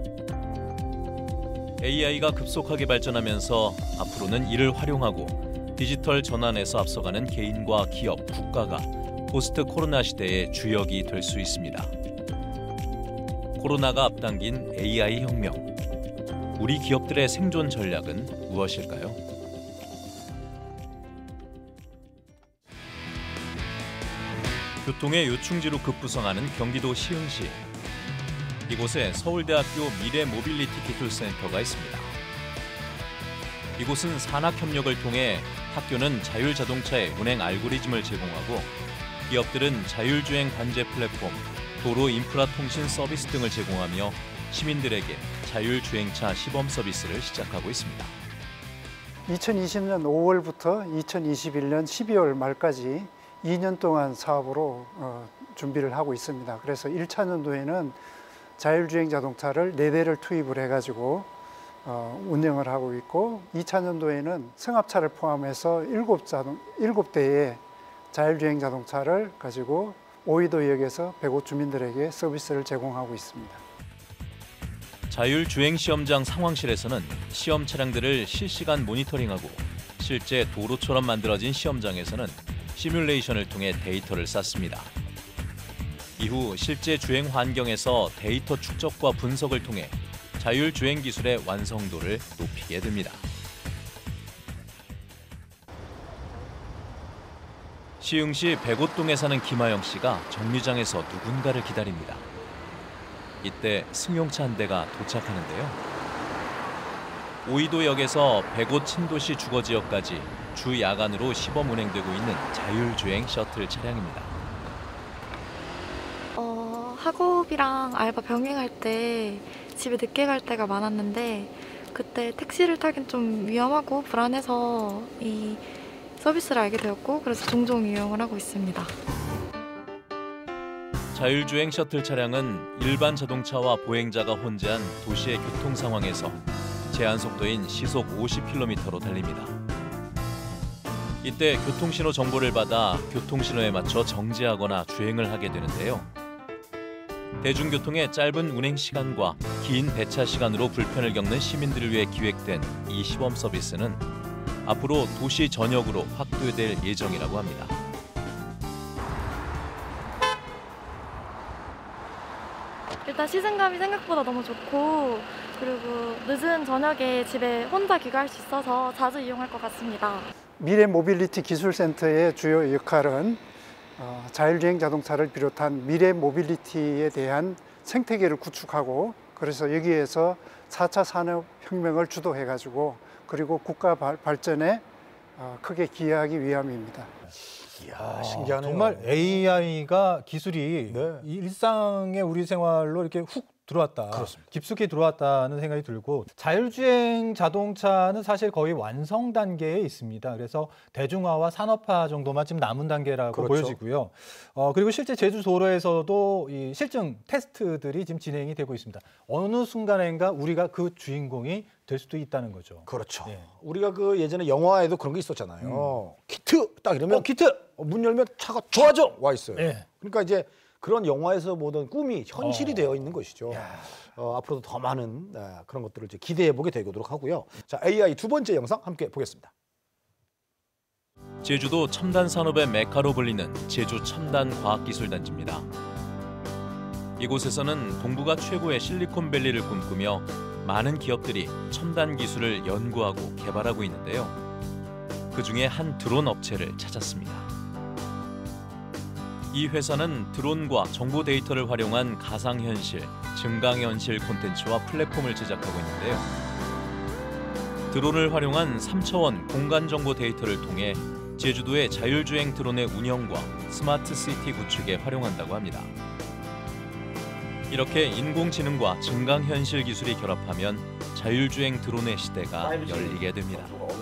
에이아이가 급속하게 발전하면서 앞으로는 이를 활용하고 디지털 전환에서 앞서가는 개인과 기업, 국가가 포스트 코로나 시대의 주역이 될 수 있습니다. 코로나가 앞당긴 에이아이 혁명. 우리 기업들의 생존 전략은 무엇일까요? 교통의 요충지로 급부상하는 경기도 시흥시. 이곳에 서울대학교 미래모빌리티 기술센터가 있습니다. 이곳은 산학협력을 통해 학교는 자율자동차의 운행 알고리즘을 제공하고 기업들은 자율주행 관제 플랫폼, 도로 인프라 통신 서비스 등을 제공하며 시민들에게 자율주행차 시범 서비스를 시작하고 있습니다. 이천이십 년 오월부터 이천이십일 년 십이월 말까지 이 년 동안 사업으로 어, 준비를 하고 있습니다. 그래서 일 차 년도에는 자율주행 자동차를 네 대를 투입을 해가지고 어, 운영을 하고 있고 이 차 년도에는 승합차를 포함해서 일곱 자동, 일곱 대의 자율주행 자동차를 가지고 오이도역에서 백오 주민들에게 서비스를 제공하고 있습니다. 자율주행 시험장 상황실에서는 시험 차량들을 실시간 모니터링하고 실제 도로처럼 만들어진 시험장에서는 시뮬레이션을 통해 데이터를 쌓습니다. 이후 실제 주행 환경에서 데이터 축적과 분석을 통해 자율주행 기술의 완성도를 높이게 됩니다. 시흥시 백오동에 사는 김하영 씨가 정류장에서 누군가를 기다립니다. 이때 승용차 한 대가 도착하는데요. 오이도역에서 백오 친도시 주거지역까지 주 야간으로 시범 운행되고 있는 자율주행 셔틀 차량입니다. 어, 학업이랑 알바 병행할 때 집에 늦게 갈 때가 많았는데 그때 택시를 타긴 좀 위험하고 불안해서 이 서비스를 알게 되었고 그래서 종종 이용을 하고 있습니다. 자율주행 셔틀 차량은 일반 자동차와 보행자가 혼재한 도시의 교통 상황에서 제한 속도인 시속 오십 킬로미터로 달립니다. 이때 교통신호 정보를 받아 교통신호에 맞춰 정지하거나 주행을 하게 되는데요. 대중교통의 짧은 운행 시간과 긴 배차 시간으로 불편을 겪는 시민들을 위해 기획된 이 시범 서비스는 앞으로 도시 전역으로 확대될 예정이라고 합니다. 일단 시즌감이 생각보다 너무 좋고 그리고 늦은 저녁에 집에 혼자 귀가할 수 있어서 자주 이용할 것 같습니다. 미래 모빌리티 기술센터의 주요 역할은 어, 자율주행 자동차를 비롯한 미래 모빌리티에 대한 생태계를 구축하고 그래서 여기에서 사 차 산업혁명을 주도해가지고 그리고 국가 발, 발전에 어, 크게 기여하기 위함입니다. 이야, 신기하네요. 정말 에이아이가 기술이 네. 이 일상의 우리 생활로 이렇게 훅 들어왔다. 그렇습니다. 깊숙이 들어왔다는 생각이 들고 자율주행 자동차는 사실 거의 완성 단계에 있습니다. 그래서 대중화와 산업화 정도만 지금 남은 단계라고 그렇죠. 보여지고요. 어, 그리고 실제 제주 도로에서도 이 실증 테스트들이 지금 진행이 되고 있습니다. 어느 순간인가 우리가 그 주인공이 될 수도 있다는 거죠. 그렇죠. 네. 우리가 그 예전에 영화에도 그런 게 있었잖아요. 키트 딱 이러면 어, 키트! 어, 문 열면 차가 좋아져 와 있어요. 네. 그러니까 이제 그런 영화에서 보던 꿈이 현실이 어. 되어 있는 것이죠. 어, 앞으로도 더 많은 네, 그런 것들을 이제 기대해 보게 되도록 하고요. 자, 에이아이 두 번째 영상 함께 보겠습니다. 제주도 첨단 산업의 메카로 불리는 제주 첨단 과학기술단지입니다. 이곳에서는 동부가 최고의 실리콘밸리를 꿈꾸며 많은 기업들이 첨단 기술을 연구하고 개발하고 있는데요. 그중에 한 드론 업체를 찾았습니다. 이 회사는 드론과 정보 데이터를 활용한 가상현실, 증강현실 콘텐츠와 플랫폼을 제작하고 있는데요. 드론을 활용한 삼 차원 공간정보 데이터를 통해 제주도의 자율주행 드론의 운영과 스마트 시티 구축에 활용한다고 합니다. 이렇게 인공지능과 증강현실 기술이 결합하면 자율주행 드론의 시대가 열리게 됩니다.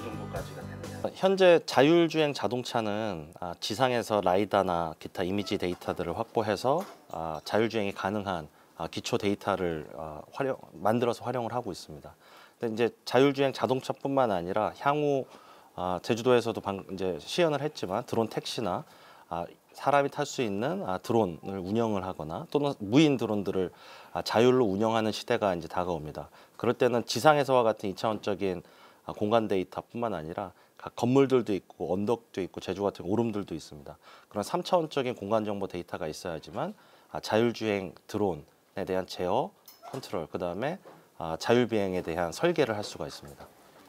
현재 자율주행 자동차는 지상에서 라이다나 기타 이미지 데이터들을 확보해서 자율주행이 가능한 기초 데이터를 활용, 만들어서 활용을 하고 있습니다. 근데 이제 자율주행 자동차뿐만 아니라 향후 제주도에서도 방, 이제 시연을 했지만 드론 택시나 사람이 탈 수 있는 드론을 운영을 하거나 또는 무인 드론들을 자율로 운영하는 시대가 이제 다가옵니다. 그럴 때는 지상에서와 같은 이 차원적인 공간 데이터뿐만 아니라 각 건물들도 있고 언덕도 있고 제주 같은 오름들도 있습니다. 그런 삼 차원적인 공간 정보 데이터가 있어야지만 자율주행 드론에 대한 제어, 컨트롤, 그 다음에 자율비행에 대한 설계를 할 수가 있습니다.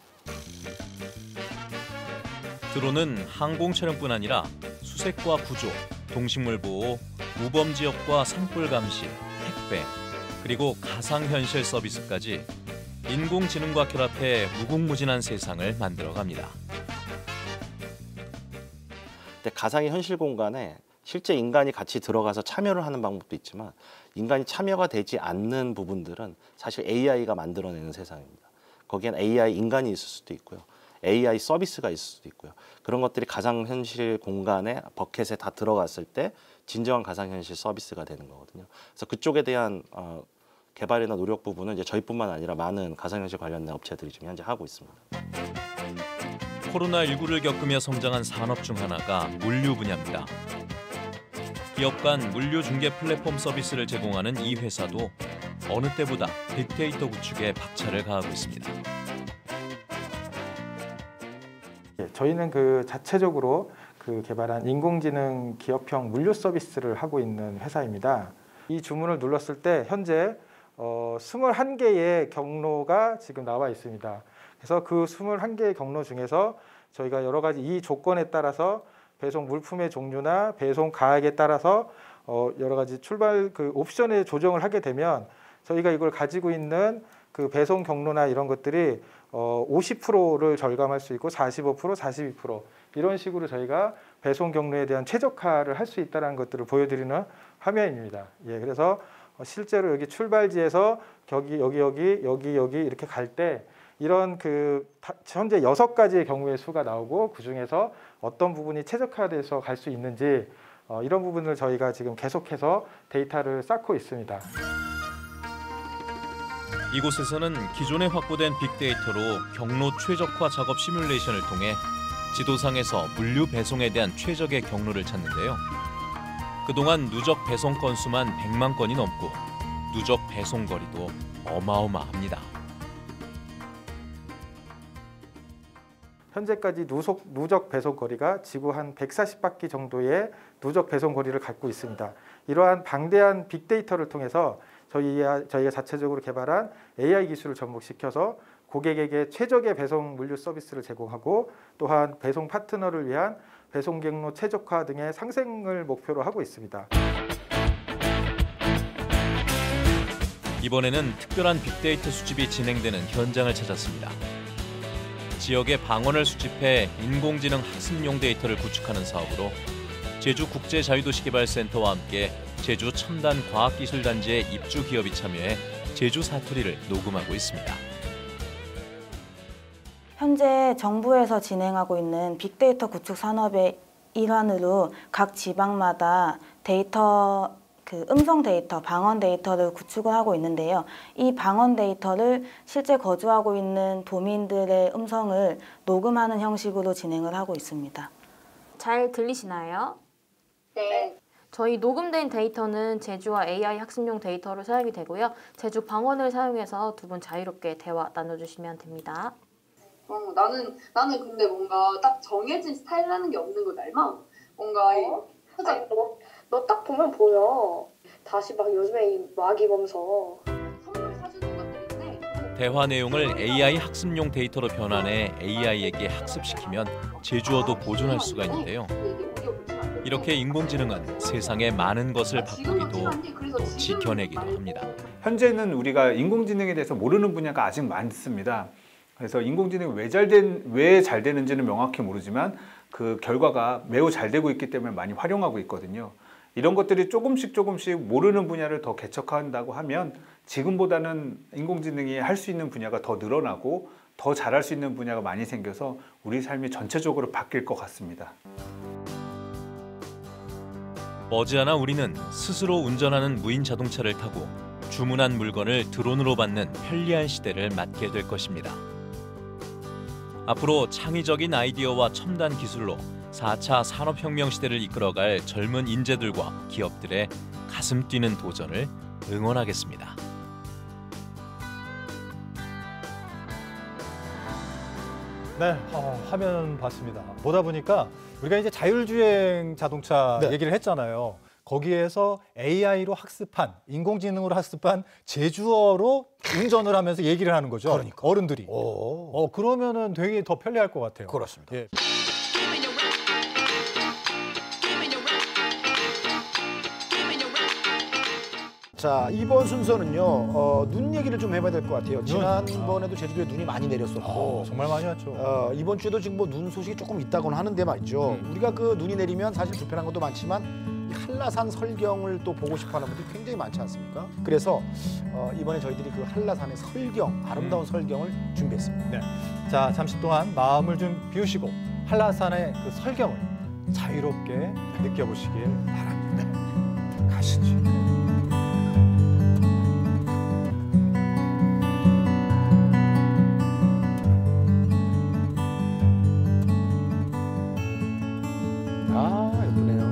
드론은 항공 촬영뿐 아니라 수색과 구조, 동식물 보호, 우범 지역과 산불 감시, 택배, 그리고 가상현실 서비스까지 인공지능과 결합해 무궁무진한 세상을 만들어갑니다. 근데 가상의 현실 공간에 실제 인간이 같이 들어가서 참여를 하는 방법도 있지만 인간이 참여가 되지 않는 부분들은 사실 에이아이가 만들어내는 세상입니다. 거기엔 에이아이 인간이 있을 수도 있고요. 에이아이 서비스가 있을 수도 있고요. 그런 것들이 가상현실 공간에 버켓에 다 들어갔을 때 진정한 가상현실 서비스가 되는 거거든요. 그래서 그쪽에 대한 어, 개발이나 노력 부분은 이제 저희뿐만 아니라 많은 가상현실 관련된 업체들이 지금 현재 하고 있습니다. 코로나십구를 겪으며 성장한 산업 중 하나가 물류 분야입니다. 기업 간 물류 중개 플랫폼 서비스를 제공하는 이 회사도 어느 때보다 빅데이터 구축에 박차를 가하고 있습니다. 저희는 그 자체적으로 그 개발한 인공지능 기업형 물류 서비스를 하고 있는 회사입니다. 이 주문을 눌렀을 때 현재 어, 이십일 개의 경로가 지금 나와 있습니다. 그래서 그 이십일 개의 경로 중에서 저희가 여러 가지 이 조건에 따라서 배송 물품의 종류나 배송 가액에 따라서 어, 여러 가지 출발 그 옵션에 조정을 하게 되면 저희가 이걸 가지고 있는 그 배송 경로나 이런 것들이 어, 오십 퍼센트를 절감할 수 있고 사십오 퍼센트, 사십이 퍼센트 이런 식으로 저희가 배송 경로에 대한 최적화를 할 수 있다는 것들을 보여드리는 화면입니다. 예, 그래서 실제로 여기 출발지에서 여기 여기 여기 여기 여기 이렇게 갈 때 이런 그 현재 여섯 가지의 경우의 수가 나오고 그 중에서 어떤 부분이 최적화돼서 갈 수 있는지 어, 이런 부분을 저희가 지금 계속해서 데이터를 쌓고 있습니다. 이곳에서는 기존에 확보된 빅데이터로 경로 최적화 작업 시뮬레이션을 통해 지도상에서 물류 배송에 대한 최적의 경로를 찾는데요. 그동안 누적 배송 건수만 백만 건이 넘고 누적 배송 거리도 어마어마합니다. 현재까지 누속, 누적 배송 거리가 지구 한 백사십 바퀴 정도의 누적 배송 거리를 갖고 있습니다. 이러한 방대한 빅데이터를 통해서 저희가, 저희가 자체적으로 개발한 에이아이 기술을 접목시켜서 고객에게 최적의 배송 물류 서비스를 제공하고 또한 배송 파트너를 위한 배송 경로 최적화 등의 상생을 목표로 하고 있습니다. 이번에는 특별한 빅데이터 수집이 진행되는 현장을 찾았습니다. 지역의 방언을 수집해 인공지능 학습용 데이터를 구축하는 사업으로 제주국제자유도시개발센터와 함께 제주 첨단과학기술단지의 입주 기업이 참여해 제주 사투리를 녹음하고 있습니다. 현재 정부에서 진행하고 있는 빅데이터 구축 산업의 일환으로 각 지방마다 데이터, 그 음성 데이터, 방언 데이터를 구축을 하고 있는데요. 이 방언 데이터를 실제 거주하고 있는 도민들의 음성을 녹음하는 형식으로 진행을 하고 있습니다. 잘 들리시나요? 네. 저희 녹음된 데이터는 제주와 에이아이 학습용 데이터로 사용이 되고요. 제주 방언을 사용해서 두 분 자유롭게 대화 나눠주시면 됩니다. 어, 나는 나는 근데 뭔가 딱 정해진 스타일이라는 게 없는 거 날만 뭔가 어? 아니, 너, 너 딱 보면 보여. 다시 막 요즘에 이 마기 검서. 선물 사주는 것들인데 대화 내용을 에이아이 학습용 데이터로 변환해 에이아이에게 학습시키면 제주어도 보존할 수가 있는데요. 이렇게 인공지능은 세상의 많은 것을 바꾸기도 또 지켜내기도 합니다. 현재는 우리가 인공지능에 대해서 모르는 분야가 아직 많습니다. 그래서 인공지능이 왜 잘 된, 왜 잘 되는지는 명확히 모르지만 그 결과가 매우 잘 되고 있기 때문에 많이 활용하고 있거든요. 이런 것들이 조금씩 조금씩 모르는 분야를 더 개척한다고 하면 지금보다는 인공지능이 할 수 있는 분야가 더 늘어나고 더 잘할 수 있는 분야가 많이 생겨서 우리 삶이 전체적으로 바뀔 것 같습니다. 머지않아 우리는 스스로 운전하는 무인 자동차를 타고 주문한 물건을 드론으로 받는 편리한 시대를 맞게 될 것입니다. 앞으로 창의적인 아이디어와 첨단 기술로 사 차 산업혁명 시대를 이끌어갈 젊은 인재들과 기업들의 가슴 뛰는 도전을 응원하겠습니다. 네, 어, 화면 봤습니다. 보다 보니까 우리가 이제 자율주행 자동차 네. 얘기를 했잖아요. 거기에서 에이아이로 학습한, 인공지능으로 학습한 제주어로 운전을 하면서 얘기를 하는 거죠. 그러니까. 어른들이. 오. 어, 그러면은 되게 더 편리할 것 같아요. 그렇습니다. 예. 자, 이번 순서는요, 어, 눈 얘기를 좀 해봐야 될 것 같아요. 지난번에도 제주도에 눈이 많이 내렸었고, 아, 정말 많이 왔죠. 어, 이번 주에도 지금 뭐 눈 소식이 조금 있다고는 하는데 말이죠. 음. 우리가 그 눈이 내리면 사실 불편한 것도 많지만 이 한라산 설경을 또 보고 싶어하는 분들이 굉장히 많지 않습니까? 그래서 어, 이번에 저희들이 그 한라산의 설경, 아름다운 음. 설경을 준비했습니다. 네. 자, 잠시 동안 마음을 좀 비우시고 한라산의 그 설경을 자유롭게 느껴보시길 바랍니다. 가시죠. 아, 예쁘네요.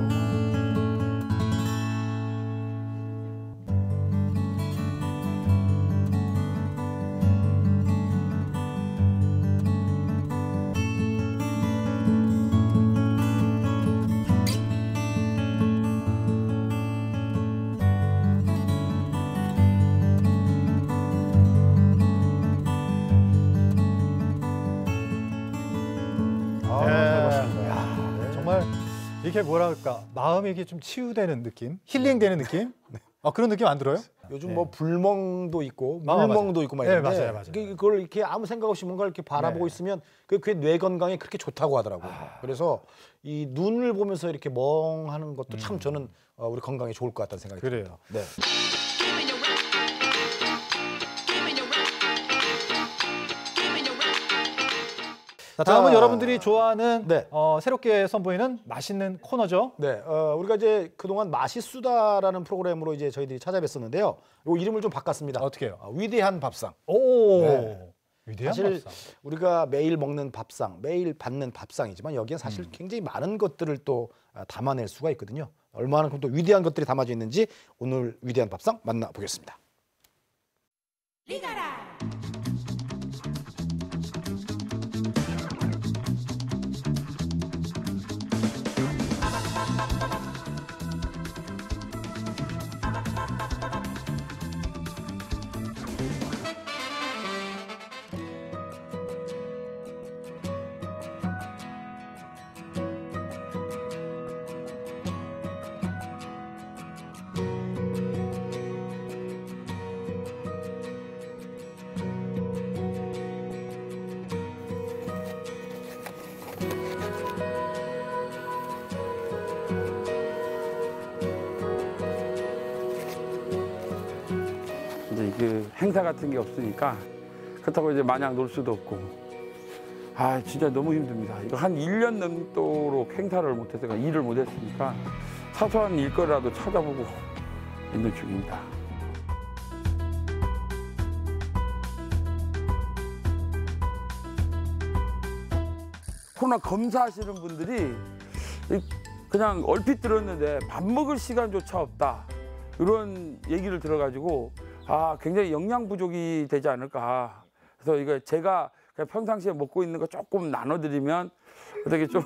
아, 잘 봤습니다. 야, 정말 이렇게 뭐랄까 마음이 이게 좀 치유되는 느낌, 힐링되는 느낌. 네. 아, 그런 느낌 안 들어요? 요즘 네. 뭐 불멍도 있고 아, 물멍도 맞아요. 있고 막 네, 이런데 맞아요, 맞아요. 그- 그걸 이렇게 아무 생각 없이 뭔가 이렇게 바라보고 네. 있으면 그게 뇌 건강에 그렇게 좋다고 하더라고요. 그래서 이 눈을 보면서 이렇게 멍하는 것도 참 저는 어, 우리 건강에 좋을 것 같다는 생각이 그래요. 듭니다. 네. 자, 다음은 자, 여러분들이 좋아하는 네. 어, 새롭게 선보이는 맛있는 코너죠. 네, 어, 우리가 이제 그동안 맛있수다라는 프로그램으로 이제 저희들이 찾아뵀었는데요. 요 이름을 좀 바꿨습니다. 어떻게 해요? 어, 위대한 밥상. 오, 네. 위대한 사실 밥상. 우리가 매일 먹는 밥상, 매일 받는 밥상이지만 여기엔 사실 굉장히 많은 것들을 또 아, 담아낼 수가 있거든요. 얼마나 또 위대한 것들이 담아져 있는지 오늘 위대한 밥상 만나보겠습니다. 그 행사 같은 게 없으니까 그렇다고 이제 마냥 놀 수도 없고 아 진짜 너무 힘듭니다. 이거 한 일 년 넘도록 행사를 못했으니까 일을 못했으니까 사소한 일거리라도 찾아보고 있는 중입니다. 코로나 검사하시는 분들이 그냥 얼핏 들었는데 밥 먹을 시간조차 없다 이런 얘기를 들어가지고 아 굉장히 영양 부족이 되지 않을까. 그래서 이거 제가 그냥 평상시에 먹고 있는 거 조금 나눠드리면 어떻게 좀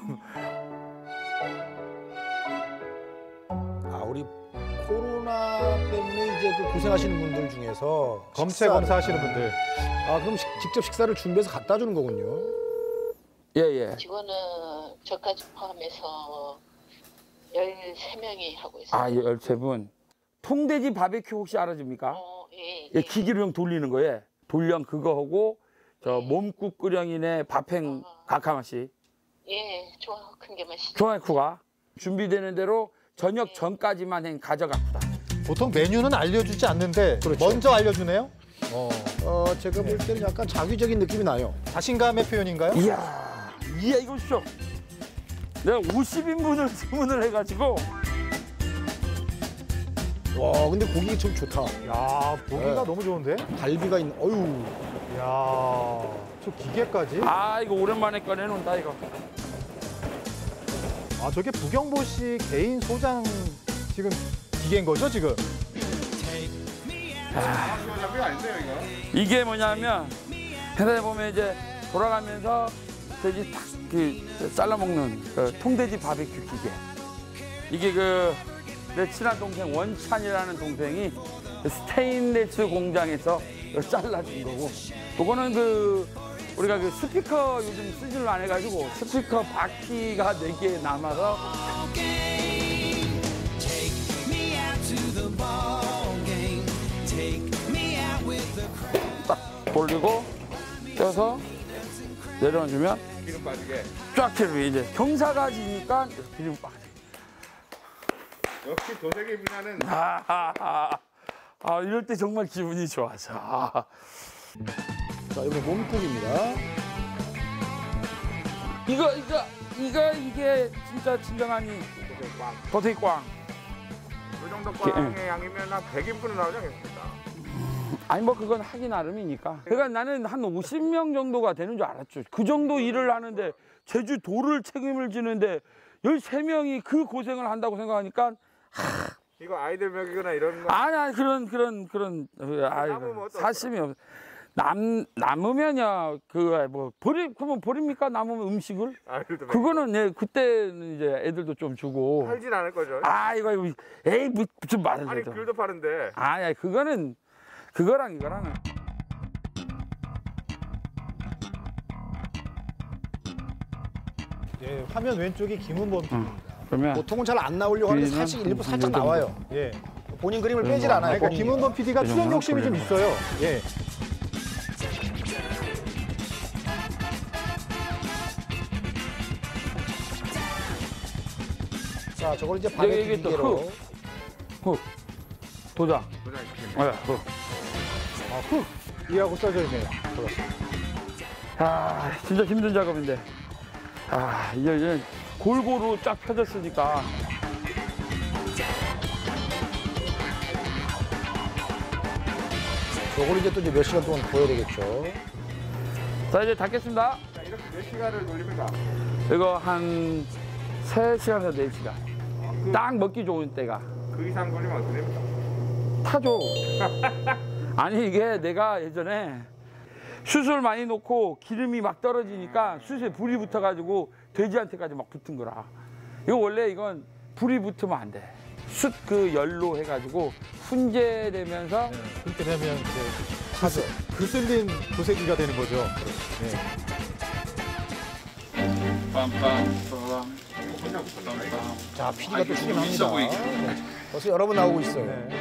아 우리 코로나 때문에 이제 그 고생하시는 분들 중에서 검체 식사를- 검사하시는 분들. 아 그럼 식- 직접 식사를 준비해서 갖다 주는 거군요. 예예. 직원은 저까지 포함해서 열세 명이 하고 있어요. 아 열세 분. 통돼지 바베큐 혹시 알아줍니까? 어, 예, 예, 기기로 돌리는 거에 돌령 그거 하고 저 몸국 끓여이네 밥행 각하 맛이 예, 좋아. 큰 게 맛있어. 좋아요쿠가 준비되는 대로 저녁 전까지만 행 가져갑니다. 보통 메뉴는 알려주지 않는데 그렇죠. 먼저 알려주네요. 어. 어 제가 볼 때는 약간 자기적인 느낌이 나요. 자신감의 표현인가요? 이야, 이야 이거 쇼. 내가 오십 인분을 주문을 해가지고. 와 근데 고기 좀 좋다. 야 보기가 네. 너무 좋은데? 갈비가 있는. 어유. 야, 저 기계까지? 아 이거 오랜만에 꺼내놓는다 이거. 아 저게 부경보 씨 개인 소장 지금 기계인 거죠 지금? 아, 이게 뭐냐면 회사에 보면 이제 돌아가면서 돼지 탁그 잘라 먹는 그 통돼지 바베큐 기계. 이게 그 내 친한 동생 원찬이라는 동생이 스테인레스 공장에서 잘라준 거고, 이거는 그 우리가 그 스피커 요즘 쓰지를 안 해가지고 스피커 바퀴가 네 개 남아서 딱 돌리고 떼서 내려주면 기름 빠지게. 쫙 기름이 이제 경사가지니까 기름 빠지게. 역시 도색의 분야는 아, 아, 아, 아 이럴 때 정말 기분이 좋아서. 아. 자 이거 몸국입니다. 이거 이거 이거 이게 진짜 진정한 이 도색광. 그 정도 예. 꽝의 양이면 한 백 인분은 나오지 않겠습니까? 아니 뭐 그건 하기 나름이니까. 그러니까 나는 한 오십 명 정도가 되는 줄 알았죠. 그 정도 일을 하는데 제주도를 책임을 지는데 열세 명이 그 고생을 한다고 생각하니까 이거 아이들 먹이거나 이런 거. 아니 아니 그런 그런 그런 아이고 사심이 없. 남 남으면요 그 뭐 버리 그러면 버립니까? 남으면 음식을? 아이들도 그거는 예 그때는 이제 애들도 좀 주고. 팔진 않을 거죠. 아 이거 이거 에이 뭐좀 말을 아니 해도. 귤도 파는데. 아니 그거는 그거랑 이거랑은. 예, 화면 왼쪽이 김은범 PD입니다. 그러면 보통은 잘 안 나오려고 하는데 사실 일부 살짝 나와요. 예. 본인 그림을 빼질 않아요. 그러니까 본인이. 김은범 피디가 출연 욕심이 좀 있어요. 예. 자 저걸 이제 여기 바베큐 이게 또 기계로. 흙, 흙, 도장. 도장 네, 흙. 아, 흙. 이하고 써져 있네요. 그렇습니다. 아 진짜 힘든 작업인데. 아 이제, 이제 골고루 쫙 펴졌으니까. 저걸 이제 또 이제 몇 시간 동안 구워야 되겠죠. 자 이제 닫겠습니다. 자, 이렇게 몇 시간을 돌립니까? 이거 한 세 시간에서 네 시간. 딱 먹기 좋은 때가. 그 이상 돌리면 어떻게 됩니까? 타죠. 아니 이게 내가 예전에 숯을 많이 놓고 기름이 막 떨어지니까 숯에 불이 붙어가지고 돼지한테까지 막 붙은 거라. 이거 원래 이건 불이 붙으면 안 돼. 숯 그 열로 해가지고 훈제되면서 네, 그렇게 되면 이제 하죠. 그슬린 도색이가 되는 거죠. 네. 자 피디가 또 출연합니다. 네. 벌써 여러 번 나오고 있어요.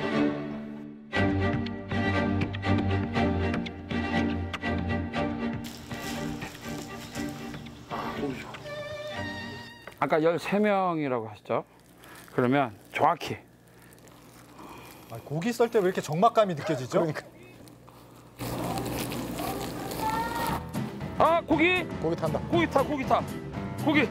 아까 열세 명이라고 하셨죠? 그러면 정확히 아, 고기 썰 때 왜 이렇게 적막감이 느껴지죠? 그러니까. 아 고기. 고기 탄다. 고기 타 고기 타. 고기.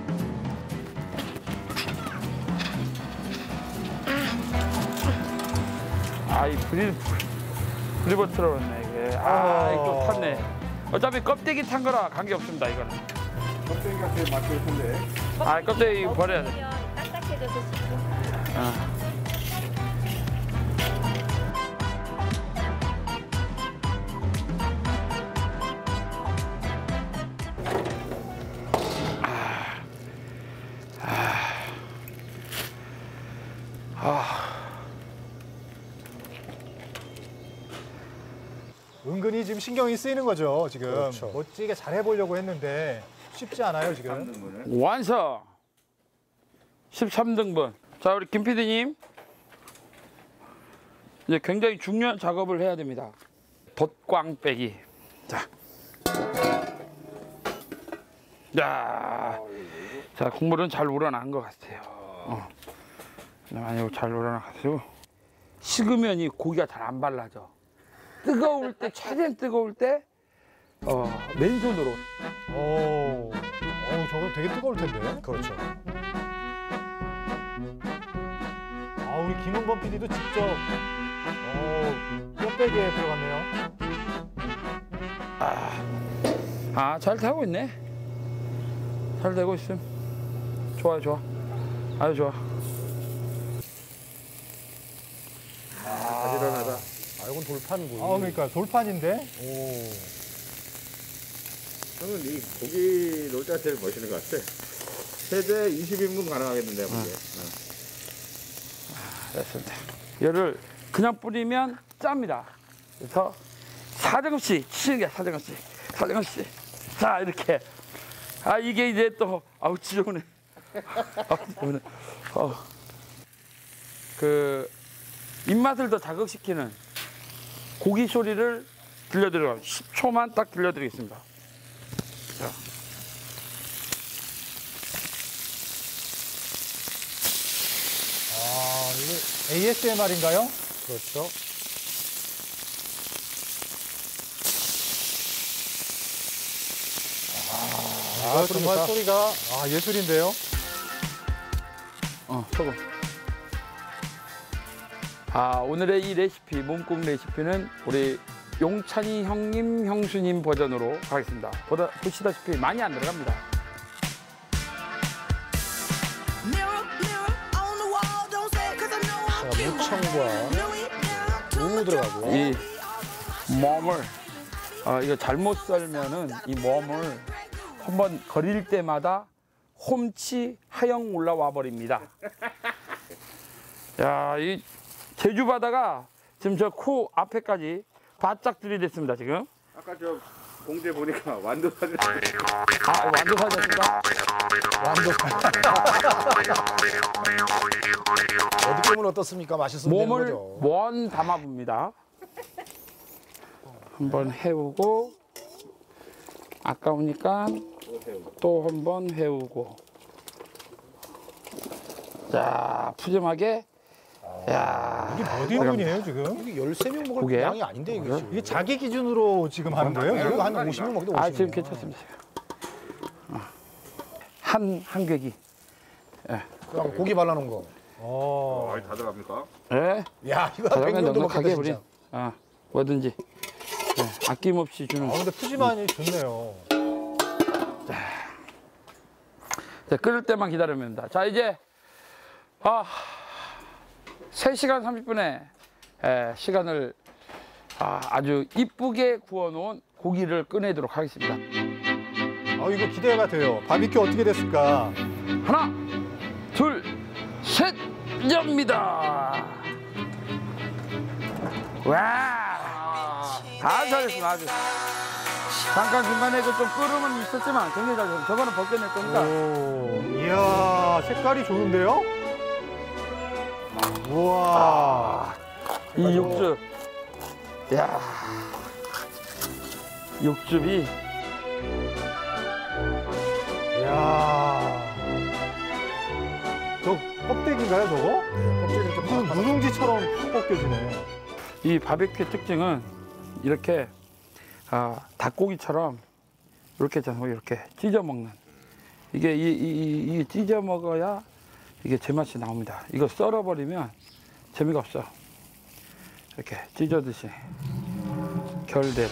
아이 브리 브리버트로 그렇네 이게. 아 이거 탔네. 어차피 껍데기 탄 거라 관계 없습니다 이거는. 껍데기가 제일 맛있을 텐데. 아 껍데기 버려야 돼. 딱딱해져서 싶어. 아. 은근히 지금 신경이 쓰이는 거죠, 지금. 그렇죠. 멋지게 잘 해보려고 했는데 쉽지 않아요, 지금. 완성. 십삼 등분. 자, 우리 김 피디님. 이제 굉장히 중요한 작업을 해야 됩니다. 덧광 빼기. 자. 자. 자, 국물은 잘 우러난 것 같아요. 어. 많이 잘 우러나가지고. 식으면 이 고기가 잘 안 발라져. 뜨거울 때, 최대한 뜨거울 때, 어, 맨손으로. 오, 오, 저거 되게 뜨거울 텐데. 그렇죠. 아, 우리 김은범 피디도 직접, 어, 뼈빼기에 들어갔네요. 아, 아, 잘 되고 있네. 잘 되고 있음. 좋아, 좋아. 아주 좋아. 아, 가지런하다. 아, 이건 돌판이고. 아, 그러니까 돌판인데. 오. 저는 이 고기 놀 때가 제일 멋있는 것 같아. 최대 이십 인분 가능하겠는데, 이게. 응. 아, 됐습니다. 얘를 그냥 뿌리면 짭니다. 그래서 사정없이 치는 게 사정없이, 사정없이. 자, 이렇게. 아, 이게 이제 또, 아우, 지저분해. 아우, 지저분해. 어. 그, 입맛을 더 자극시키는 고기 소리를 들려드려요. 십 초만 딱 들려드리겠습니다. 자. 아, 이게 에이에스엠알인가요? 그렇죠. 아, 아 정말 소리가. 소리가 아, 예술인데요. 어, 소금. 아, 오늘의 이 레시피, 몸국 레시피는 우리 용찬이 형님, 형수님 버전으로 가겠습니다. 보다, 보시다시피 많이 안 들어갑니다. 자, 무청과 우무 들어가고요. 이 몸을, 아, 이거 잘못 썰면은 이 몸을 한번 거릴 때마다 홈치 하영 올라와 버립니다. 야, 이 제주 바다가 지금 저 코 앞에까지 바짝 들이댔습니다, 지금. 아까 저 공제 보니까 완도 사진. 아, 완도 사졌습니다. 완도 어디 보면 어떻습니까? 맛있으면 되는 몸을 거죠. 원 담아봅니다. 한번 해우고, 아까우니까 또 한번 해우고. 자, 푸짐하게. 야, 이게 몇 인분이에요, 지금? 이게 열세 명 먹을 고개야? 양이 아닌데, 이게 지금. 이게 자기 기준으로 지금 하는 거예요? 이거 한 오십 명 먹도 오십 명. 아, 지금 괜찮습니다. 한, 한 궤기. 예. 그냥 고기 발라놓은 거. 어. 아, 다 들어갑니까? 예. 야, 이거 그러면 백 년도 넉넉하게 먹겠다, 우리, 진짜. 아, 뭐든지. 예, 아낌없이 주는. 아, 근데 푸짐하니 좋네요. 자, 끓을 때만 기다리면 됩니다. 자, 이제, 아, 세 시간 삼십 분의 에, 시간을 아, 아주 이쁘게 구워놓은 고기를 꺼내도록 하겠습니다. 아, 이거 기대가 돼요. 바비큐 어떻게 됐을까? 하나, 둘, 셋, 엽니다. 와, 다 잘했습니다. 아주. 잠깐 중간에 그 좀 끓음은 있었지만 굉장히 잘 됐습니다. 저거는 벗겨낼 겁니다. 오, 이야, 색깔이 좋은데요? 우와. 이 육즙. 야, 육즙이. 이야. 저 껍데기인가요, 저거? 네, 껍질이 이렇게 무슨 누룽지처럼 푹 벗겨지네. 이 바베큐의 특징은 이렇게 아, 닭고기처럼 이렇게 해서 이렇게 찢어 먹는. 이게 이, 이, 이 찢어 먹어야 이게 제맛이 나옵니다. 이거 썰어버리면 재미가 없어. 이렇게 찢어듯이 결대로.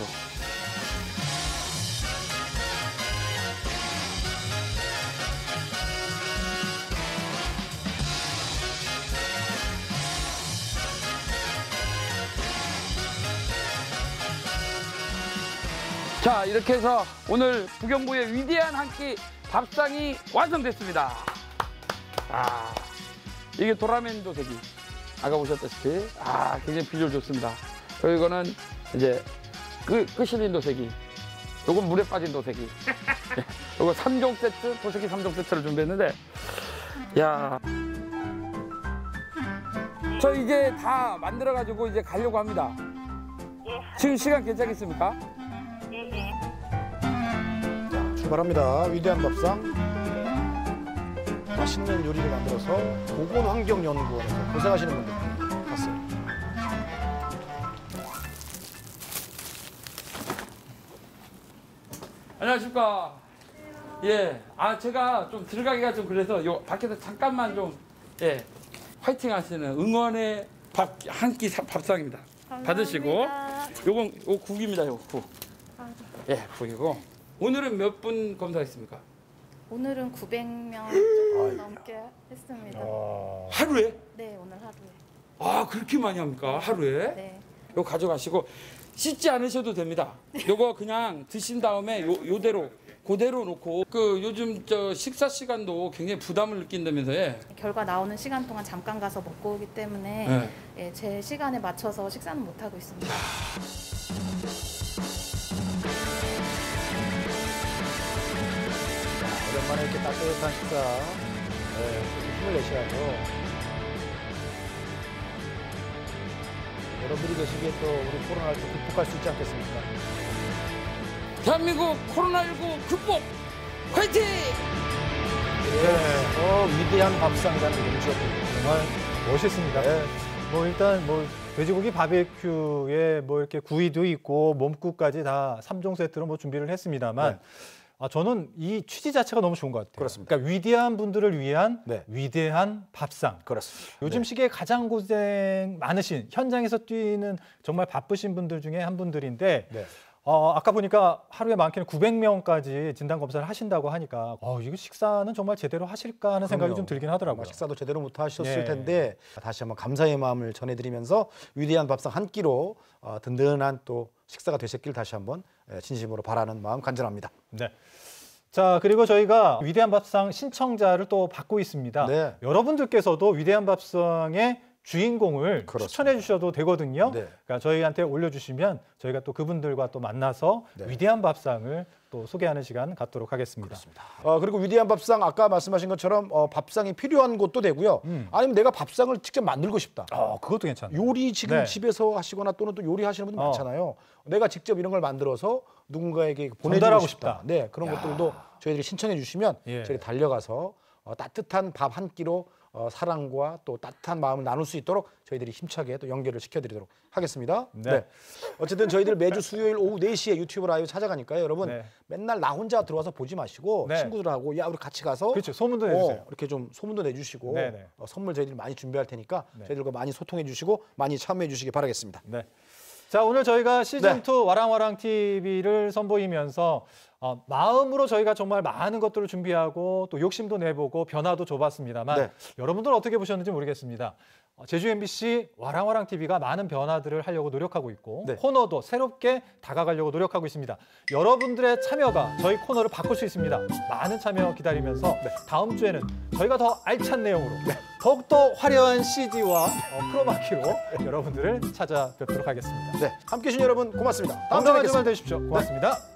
자, 이렇게 해서 오늘 부경부의 위대한 한 끼 밥상이 완성됐습니다. 아, 이게 도라멘 도색이 아까 보셨다시피 아 굉장히 비주얼 좋습니다. 그리고 이거는 이제 그 끄실린 도색이, 요건 물에 빠진 도색이, 요거 삼 종 세트, 도색이 삼 종 세트를 준비했는데, 야, 저 이제 다 만들어 가지고 이제 가려고 합니다. 지금 시간 괜찮겠습니까? 자, 출발합니다. 위대한 밥상. 맛있는 요리를 만들어서 보건환경연구원에서 고생하시는 분들 갔어요. 안녕하십니까. 예, 아 제가 좀 들어가기가 좀 그래서 요 밖에서 잠깐만 좀 예 화이팅 하시는 응원의 밥 한 끼 밥상입니다. 받으시고 요건 요 국입니다. 요 국. 예, 국이고. 오늘은 몇 분 검사했습니까? 오늘은 구백 명 조금 넘게 했습니다. 하루에? 네, 오늘 하루에. 아, 그렇게 많이 합니까? 하루에? 네. 요거 가져가시고 씻지 않으셔도 됩니다. 요거 그냥 드신 다음에 요, 요대로 그대로 놓고 그 요즘 저 식사 시간도 굉장히 부담을 느낀다면서요? 결과 나오는 시간 동안 잠깐 가서 먹고 오기 때문에 네. 예, 제 시간에 맞춰서 식사는 못 하고 있습니다. 오랜만에 이렇게 따뜻한 식사, 네, 힘을 내셔야죠. 여러분이 계시기에 또 우리 코로나를 또 극복할 수 있지 않겠습니까? 대한민국 코로나십구 극복 화이팅! 네, 어, 위대한 밥상이라는 이름이죠. 정말 멋있습니다. 네. 뭐 일단 뭐 돼지고기 바베큐에 뭐 이렇게 구이도 있고 몸국까지 다 삼 종 세트로 뭐 준비를 했습니다만. 네. 아, 저는 이 취지 자체가 너무 좋은 것 같아요. 그렇습니다. 그러니까 위대한 분들을 위한 네. 위대한 밥상. 그렇습니다. 요즘 네. 시기에 가장 고생 많으신, 현장에서 뛰는 정말 바쁘신 분들 중에 한 분들인데 네. 어, 아까 보니까 하루에 많게는 구백 명까지 진단검사를 하신다고 하니까 어, 이거 식사는 정말 제대로 하실까 하는 생각이 그럼요. 좀 들긴 하더라고요. 식사도 제대로 못 하셨을 예. 텐데 다시 한번 감사의 마음을 전해드리면서 위대한 밥상 한 끼로 어, 든든한 또 식사가 되셨길 다시 한번 진심으로 바라는 마음 간절합니다. 네. 자, 그리고 저희가 위대한 밥상 신청자를 또 받고 있습니다. 네. 여러분들께서도 위대한 밥상의 주인공을 그렇습니다. 추천해 주셔도 되거든요. 네. 그러니까 저희한테 올려주시면 저희가 또 그분들과 또 만나서 네. 위대한 밥상을 또 소개하는 시간 갖도록 하겠습니다. 그렇습니다. 어, 그리고 위대한 밥상 아까 말씀하신 것처럼 어, 밥상이 필요한 곳도 되고요. 음. 아니면 내가 밥상을 직접 만들고 싶다. 어, 그것도 괜찮아요. 요리 지금 네. 집에서 하시거나 또는 또 요리하시는 분들 어. 많잖아요. 내가 직접 이런 걸 만들어서 누군가에게 보내주고 전달하고 싶다. 싶다. 네, 그런 야. 것들도 저희들이 신청해 주시면 예. 저희 달려가서 어, 따뜻한 밥 한 끼로 어, 사랑과 또 따뜻한 마음을 나눌 수 있도록 저희들이 힘차게 또 연결을 시켜드리도록 하겠습니다. 네. 네. 어쨌든 저희들 매주 수요일 오후 네 시에 유튜브 라이브 찾아가니까요. 여러분 네. 맨날 나 혼자 들어와서 보지 마시고 네. 친구들하고 야 우리 같이 가서 그렇죠. 소문도 내주세요. 어, 이렇게 좀 소문도 내주시고 네, 네. 어, 선물 저희들이 많이 준비할 테니까 네. 저희들과 많이 소통해 주시고 많이 참여해 주시기 바라겠습니다. 네. 자, 오늘 저희가 시즌 네. 이 와랑와랑 티비를 선보이면서 어, 마음으로 저희가 정말 많은 것들을 준비하고 또 욕심도 내보고 변화도 줘봤습니다만 네. 여러분들은 어떻게 보셨는지 모르겠습니다. 어, 제주 엠비씨 와랑와랑 티비가 많은 변화들을 하려고 노력하고 있고 네. 코너도 새롭게 다가가려고 노력하고 있습니다. 여러분들의 참여가 저희 코너를 바꿀 수 있습니다. 많은 참여 기다리면서 네. 다음 주에는 저희가 더 알찬 내용으로 더욱더 화려한 씨디와 어, 크로마키로 여러분들을 찾아뵙도록 하겠습니다. 네, 함께해 주신 여러분 고맙습니다. 다음 주에 건강한 뵙겠습니다. 주말 되십시오. 고맙습니다. 네.